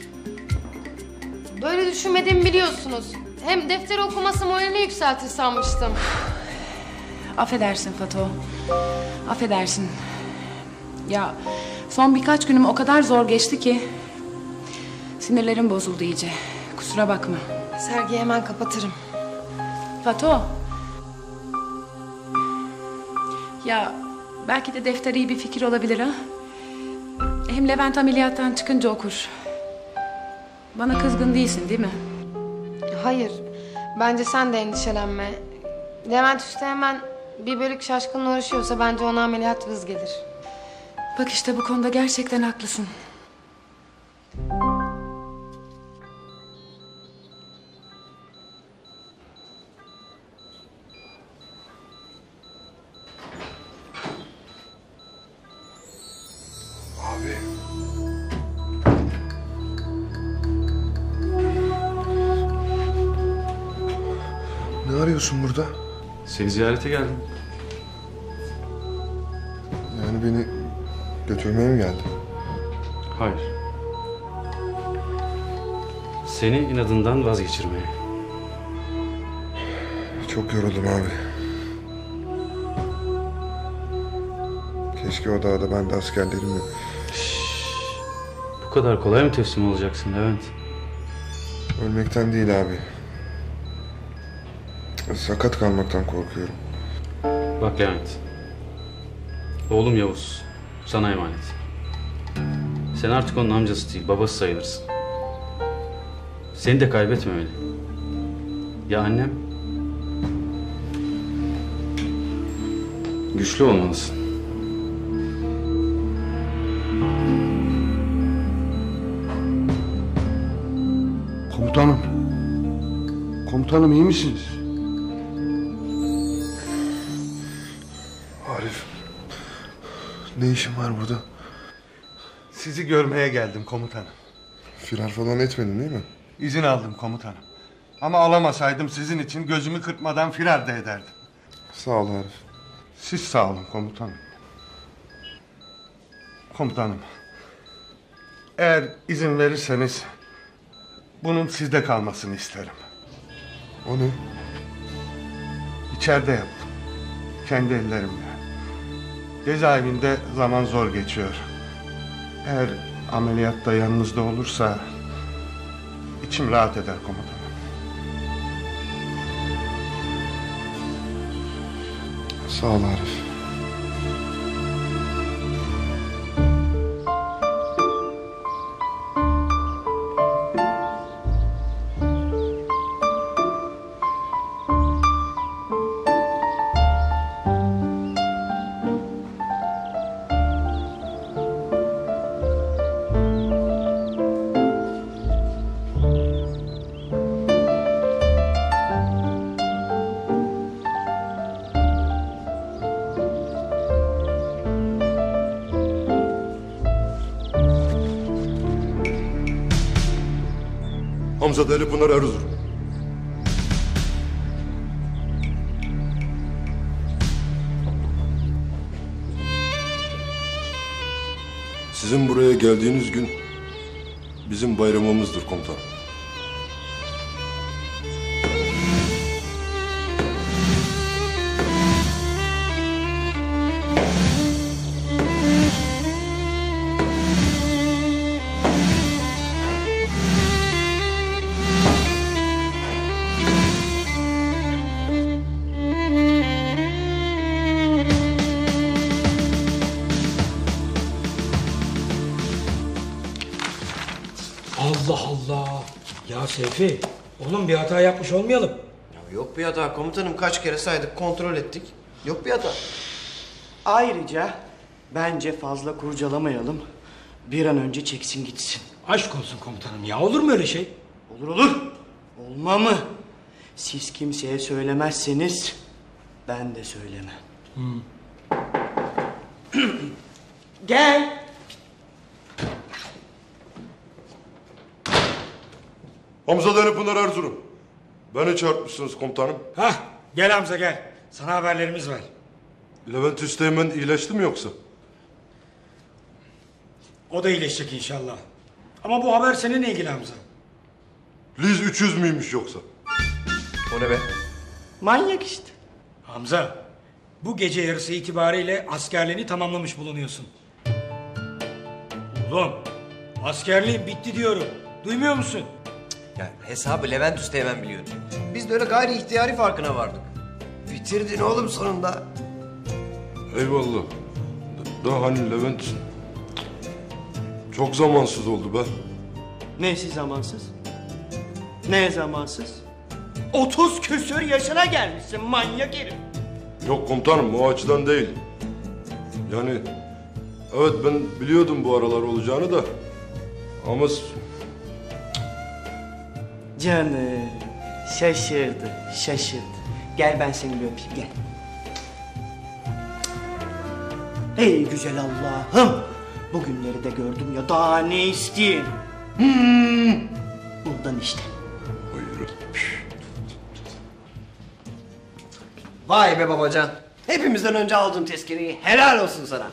Böyle düşünmediğimi biliyorsunuz. Hem defteri okuması moralini yükseltir sanmıştım. Affedersin Fato. Affedersin. Ya son birkaç günüm o kadar zor geçti ki sinirlerim bozuldu iyice. Kusura bakma. Sergiyi hemen kapatırım. Fato. Ya belki de defter iyi bir fikir olabilir ha. Hem Levent ameliyattan çıkınca okur. Bana kızgın değilsin değil mi? Hayır. Bence sen de endişelenme. Levent Üsteğmen bir bölük şaşkınla uğraşıyorsa bence ona ameliyat vız gelir. Bak işte bu konuda gerçekten haklısın. Abi. Ne arıyorsun burada? Seni ziyarete geldim. Yani beni götürmeye mi geldin? Hayır. Seni inadından vazgeçirmeye. Çok yoruldum abi. Keşke o dağda ben de askerlerimle... Bu kadar kolay mı teslim olacaksın Levent? Ölmekten değil abi. Sakat kalmaktan korkuyorum. Bak Levent. Oğlum Yavuz. Sana emanet. Sen artık onun amcası değil, babası sayılırsın. Seni de kaybetmemeli. Ya annem? Güçlü olmalısın. Komutanım. Komutanım iyi misiniz? Arif. Ne işin var burada? Sizi görmeye geldim komutanım. Firar falan etmedin değil mi? İzin aldım komutanım. Ama alamasaydım sizin için gözümü kırpmadan firar da ederdim. Sağ ol Arif. Siz sağ olun komutanım. Komutanım. Eğer izin verirseniz bunun sizde kalmasını isterim. O ne? İçeride yaptım. Kendi ellerimle. Cezaevinde zaman zor geçiyor. Eğer ameliyatta yanınızda olursa içim rahat eder komutanım. Sağ ol Arif. Hamza Delipınar Erzurum. Sizin buraya geldiğiniz gün bizim bayramımızdır komutanım. Seyfi, oğlum bir hata yapmış olmayalım. Ya yok bir hata komutanım, kaç kere saydık, kontrol ettik. Yok bir hata. Ayrıca bence fazla kurcalamayalım. Bir an önce çeksin gitsin. Aşk olsun komutanım ya, olur mu öyle şey? Olur olur. Olma mı? Siz kimseye söylemezseniz ben de söylemem. Gel. Hamza Deli Pınar Erzurum. Beni çağırtmışsınız komutanım. Hah, gel Hamza gel. Sana haberlerimiz var. Levent Üsteğmen iyileşti mi yoksa? O da iyileşecek inşallah. Ama bu haber seninle ilgili Hamza. Liz 300 müymüş yoksa? O ne be? Manyak işte. Hamza, bu gece yarısı itibariyle askerliğini tamamlamış bulunuyorsun. Oğlum, askerliğin bitti diyorum. Duymuyor musun? Ya hesabı Levent Üsteğmen biliyordu. Biz de öyle gayri ihtiyari farkına vardık. Bitirdin oğlum sonunda. Eyvallah. Daha hani Levent... Çok zamansız oldu be. Nesi zamansız? Ne zamansız? 30 küsür yaşına gelmişsin manyak herif. Yok komutanım, o açıdan değil. Yani... Evet, ben biliyordum bu aralar olacağını da... Ama... Canım şaşırdı. Gel ben seni bir öpeyim gel. Ey güzel Allah'ım. Bugünleri de gördüm ya, daha ne isteyeyim? Buradan işte. Buyurun. Vay be babacan. Hepimizden önce aldın tezkereyi. Helal olsun sana.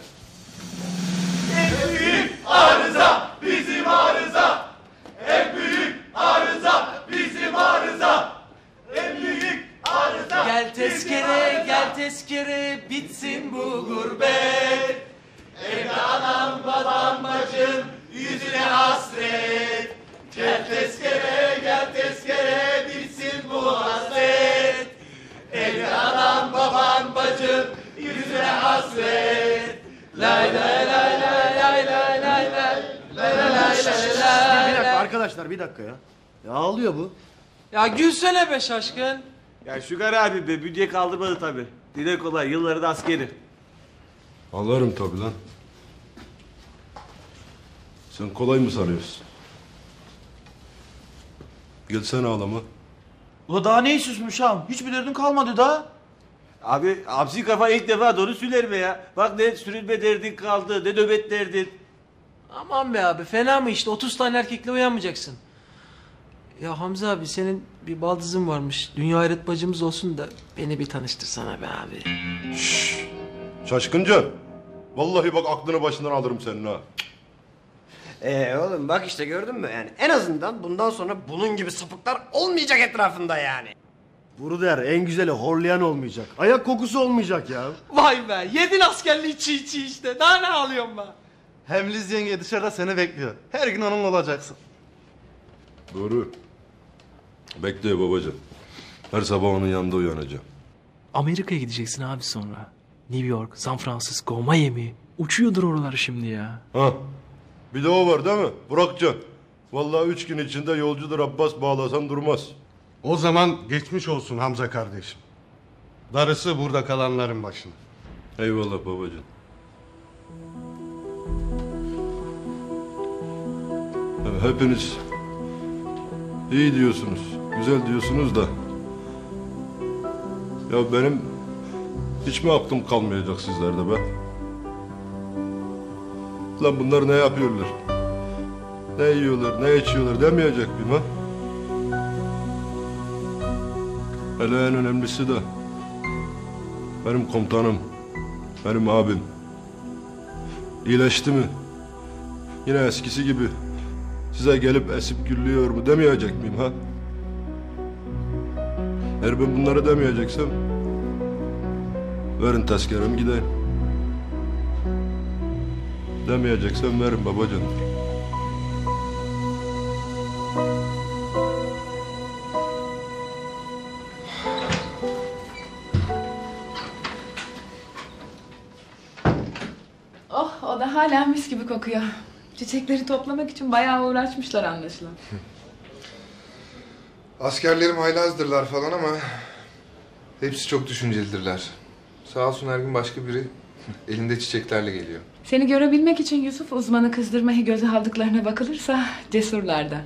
En büyük arıza bizim arıza. En büyük arıza bizim arıza. En büyük arıza. Gel tezkere bitsin bu gurbet. Evde anam babam bacım yüzüne hasret. Gel tezkere bitsin bu hasret. Evde anam babam bacım yüzüne hasret. Lay lay lay lay lay lay lay lay. Bir dakika arkadaşlar, bir dakika ya. Ya ağlıyor bu. Ya gülsene be şaşkın. Ya Şugar abi be, büdye kaldırmadı tabi. Dile kolay, yılları da askeri. Ağlarım tabii lan. Sen kolay mı sanıyorsun? Gelsene ağlama. Ula daha ne istiyorsun ağam? Hiçbir derdin kalmadı da. Abi hapsi kafa ilk defa doğru söyler be ya. Bak ne sürünme derdin kaldı, ne nöbet derdin. Aman be abi, fena mı işte, 30 tane erkekle uyanmayacaksın. Ya Hamza abi, senin bir baldızın varmış. Dünya hayret bacımız olsun da beni bir tanıştırsana be abi. Şaşkıncan. Vallahi bak aklını başından alırım senin ha. Oğlum bak işte, gördün mü yani, en azından bundan sonra bunun gibi sapıklar olmayacak etrafında yani. Vuru der, en güzeli horlayan olmayacak. Ayak kokusu olmayacak ya. Vay be, yedin askerliği çiğ işte. Daha ne ağlıyorum ben? Hem Liz yenge dışarıda seni bekliyor. Her gün onun olacaksın. Doğru. Bekle babacığım. Her sabah onun yanında uyanacağım. Amerika'ya gideceksin abi sonra. New York, San Francisco, Miami. Uçuyordur oralar şimdi ya. Ha. Bir de o var değil mi? Burakcan. Vallahi 3 gün içinde yolcudur Abbas, bağlasan durmaz. O zaman geçmiş olsun Hamza kardeşim. Darısı burada kalanların başına. Eyvallah babacığım. Hepiniz iyi diyorsunuz, güzel diyorsunuz da... Ya benim hiç mi aklım kalmayacak sizlerde be? Lan bunlar ne yapıyorlar? Ne yiyorlar, ne içiyorlar demeyecek miyim ha? Hele en önemlisi de benim komutanım, benim abim iyileşti mi? Yine eskisi gibi size gelip esip gürlüyor mu demeyecek miyim ha? Eğer ben bunları demeyeceksem verin tezkeremi gideyim. Demeyeceksem verin babacan. Oh, o da hala mis gibi kokuyor. Çiçekleri toplamak için bayağı uğraşmışlar anlaşılan. Askerlerim haylazdırlar falan ama hepsi çok düşüncelidirler. Sağ olsun her gün başka biri elinde çiçeklerle geliyor. Seni görebilmek için Yusuf uzmanı kızdırmayı göze aldıklarına bakılırsa cesurlardan.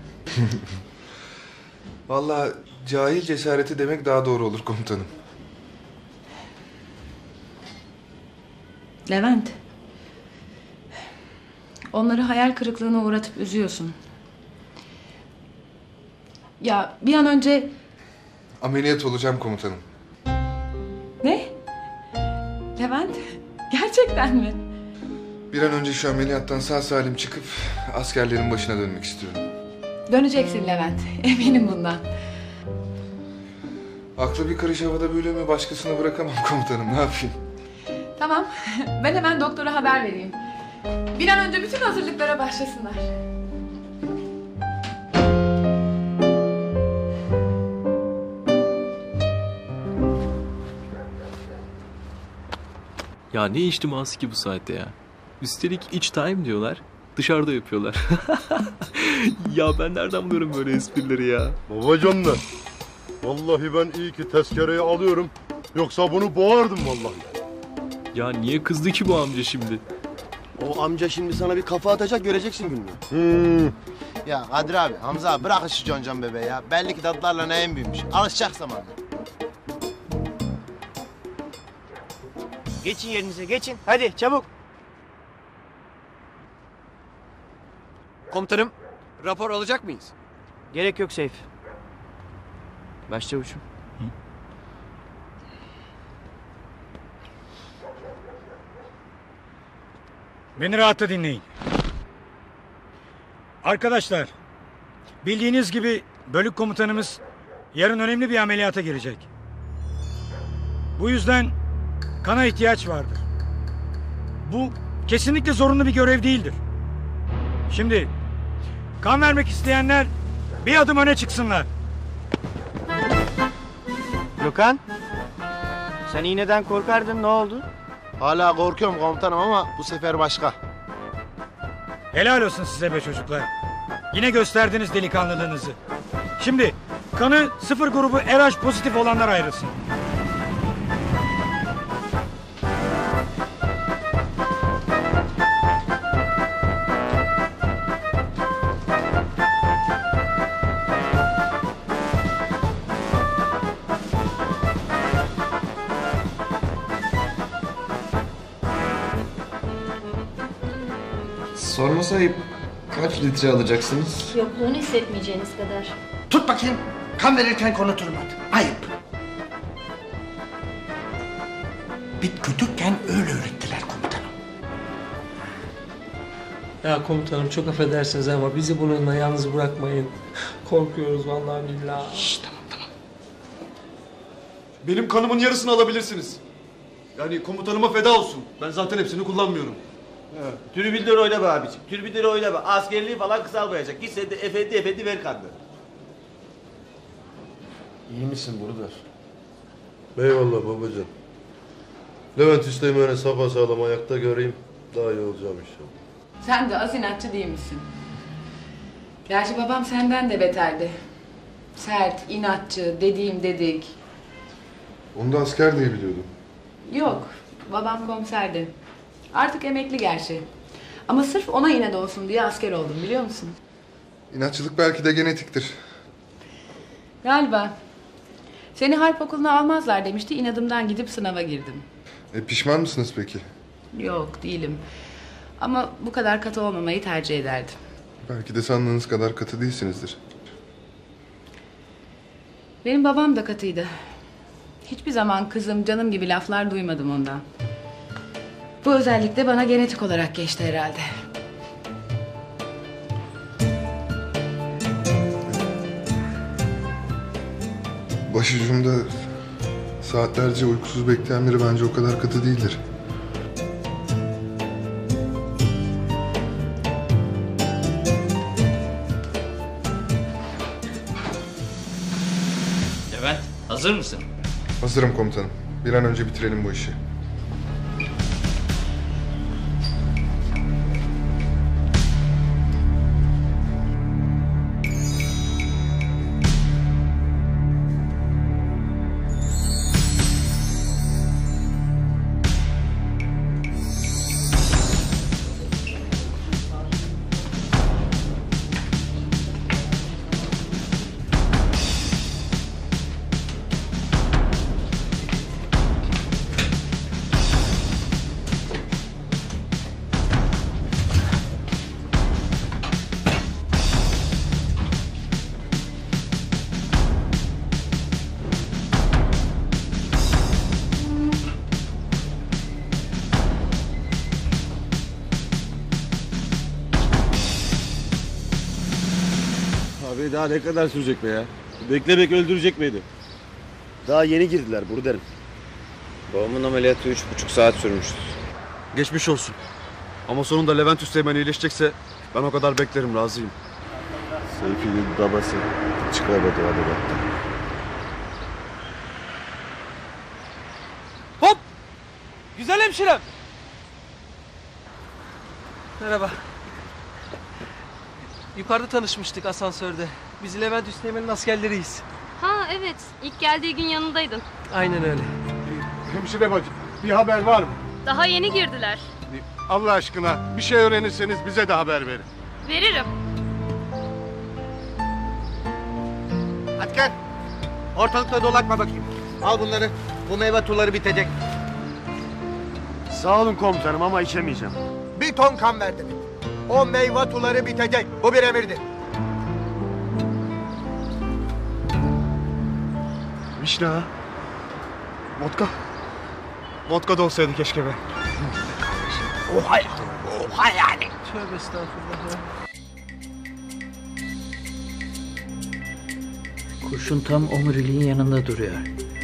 Vallahi cahil cesareti demek daha doğru olur komutanım. Levent. Onları hayal kırıklığına uğratıp üzüyorsun. Ya bir an önce... Ameliyat olacağım komutanım. Ne? Levent, gerçekten mi? Bir an önce şu ameliyattan sağ salim çıkıp askerlerin başına dönmek istiyorum. Döneceksin Levent, eminim bundan. Aklı bir karış havada böyle mi başkasına bırakamam komutanım, ne yapayım? Tamam, ben hemen doktora haber vereyim. Bir an önce bütün hazırlıklara başlasınlar. Ya ne içtiması ki bu saatte ya? Üstelik iç time diyorlar. Dışarıda yapıyorlar. Ya ben nereden buluyorum böyle esprileri ya? Babacanlar. Vallahi ben iyi ki tezkereyi alıyorum. Yoksa bunu boğardım vallahi. Ya niye kızdı ki bu amca şimdi? O amca şimdi sana bir kafa atacak, göreceksin gününü. Ya Kadir abi, Hamza abi bırakın şu Concan bebeği ya. Belli ki tatlarla neyin büyümüş. Alışacak zamanla. Geçin yerinize, geçin. Hadi çabuk. Komutanım, rapor alacak mıyız? Gerek yok Seyf. Başçavuşum. Beni rahatla dinleyin. Arkadaşlar, bildiğiniz gibi bölük komutanımız yarın önemli bir ameliyata girecek. Bu yüzden kana ihtiyaç vardır. Bu kesinlikle zorunlu bir görev değildir. Şimdi kan vermek isteyenler bir adım öne çıksınlar. Gökhan, sen iğneden korkardın, ne oldu? Hala korkuyorum komutanım ama bu sefer başka. Helal olsun size be çocuklar. Yine gösterdiniz delikanlılığınızı. Şimdi kanı 0 grubu RH pozitif olanlar ayrılsın. Sorması ayıp. Kaç litre alacaksınız? Yokluğunu hissetmeyeceğiniz kadar. Tut bakayım. Kan verirken konu turmadı. Ayıp. Biz küçükken öyle öğrettiler komutanım. Ya komutanım çok affedersiniz ama bizi bununla yalnız bırakmayın. Korkuyoruz vallahi billahi. Şşş tamam. Benim kanımın yarısını alabilirsiniz. Yani komutanıma feda olsun. Ben zaten hepsini kullanmıyorum. Tribünleri oynama abiciğim. Tribünleri oynama. Askerliği falan kısalmayacak. Git sen de efendi ver kanını. İyi misin Burdur? Eyvallah babacan. Levent Üsteğmen'i sapasağlam ayakta göreyim. Daha iyi olacağım inşallah. Sen de az inatçı değil misin? Gerçi babam senden de beterdi. Sert, inatçı, dediğim dedik. Onu da asker diye biliyordum. Yok, babam komiserdi. Artık emekli gerçi. Ama sırf ona inat olsun diye asker oldum biliyor musun? İnatçılık belki de genetiktir. Galiba. Seni harp okuluna almazlar demişti, inadımdan gidip sınava girdim. Pişman mısınız peki? Yok, değilim. Ama bu kadar katı olmamayı tercih ederdim. Belki de sandığınız kadar katı değilsinizdir. Benim babam da katıydı. Hiçbir zaman kızım, canım gibi laflar duymadım ondan. Bu özellik de bana genetik olarak geçti herhalde. Başucumda saatlerce uykusuz bekleyen biri bence o kadar katı değildir. Levent, hazır mısın? Hazırım komutanım. Bir an önce bitirelim bu işi. daha ne kadar sürecek be ya? Beklemek öldürecek beni. Daha yeni girdiler derim. Babamın ameliyatı 3,5 saat sürmüştü. Geçmiş olsun. Ama sonunda Levent Üsteğmen iyileşecekse ben o kadar beklerim, razıyım. Seyfi'nin babası çıkamadı ameliyattan. Hop! Güzel hemşirem. Merhaba. Yukarıda tanışmıştık asansörde. Biz Levent Üsteğmen'in askerleriyiz. Ha evet, ilk geldiği gün yanındaydın. Aynen öyle. Hemşire bacı, bir haber var mı? Daha yeni girdiler. Allah aşkına bir şey öğrenirseniz bize de haber verin. Veririm. Hadi gel. Ortalıkta dolaşma bakayım. Al bunları. Bu meyve turları bitecek. Sağ olun komutanım ama içemeyeceğim. Bir ton kan verdim. O meyve turları bitecek. Bu bir emirdir. Vişne. Vodka. Vodka da olsaydı keşke be. Oha yani. Oha yani. Tövbe estağfurullah ya. Kurşun tam omuriliğin yanında duruyor.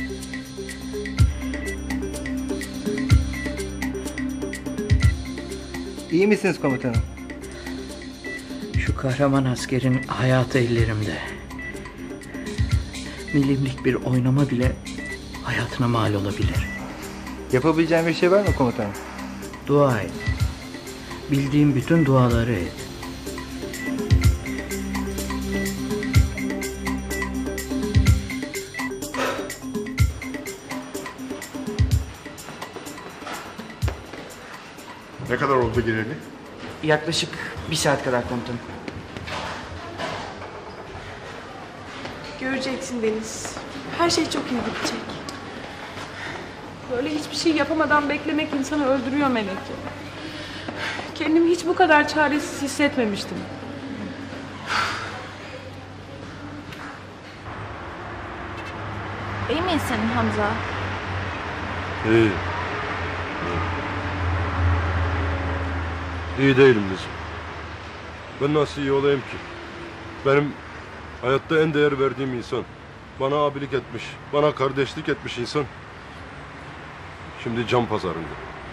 İyi misiniz komutanım? Şu kahraman askerin hayatı ellerimde. Milimlik bir oynama bile hayatına mal olabilir. Yapabileceğim bir şey var mı komutanım? Dua et. Bildiğim bütün duaları et. Ne kadar oldu gireli? Yaklaşık 1 saat kadar komutanım. Göreceksin Deniz. Her şey çok iyi gidecek. Böyle hiçbir şey yapamadan beklemek insanı öldürüyor Meleke. Kendimi hiç bu kadar çaresiz hissetmemiştim. İyi misin Hamza? İyi. İyi değilim Lizim. Ben nasıl iyi olayım ki? Benim hayatta en değer verdiğim insan. Bana abilik etmiş, bana kardeşlik etmiş insan. Şimdi can pazarında.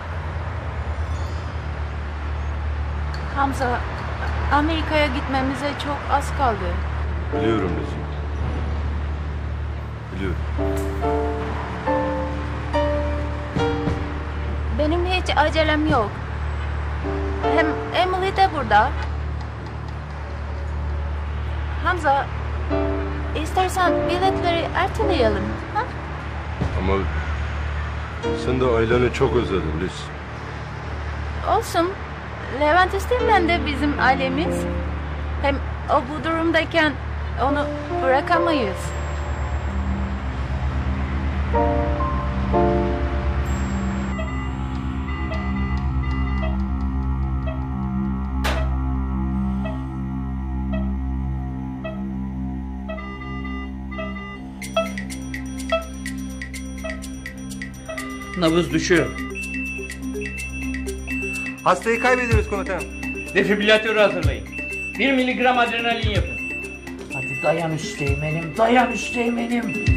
Hamza, Amerika'ya gitmemize çok az kaldı. Biliyorum Lizim. Biliyorum. Benim hiç acelem yok. Hem Emily de burada. Hamza, istersen biletleri erteleyelim. Ha? Ama sen de aileni çok özledin Liz. Olsun. Levent Üsteğmen de bizim ailemiz. Hem o bu durumdayken onu bırakamayız. Nabız düşüyor. Hastayı kaybediyoruz komutanım. Defibrilatörü hazırlayın. 1 miligram adrenalin yapın. Hadi dayan Üsteğmen'im, dayan Üsteğmen'im.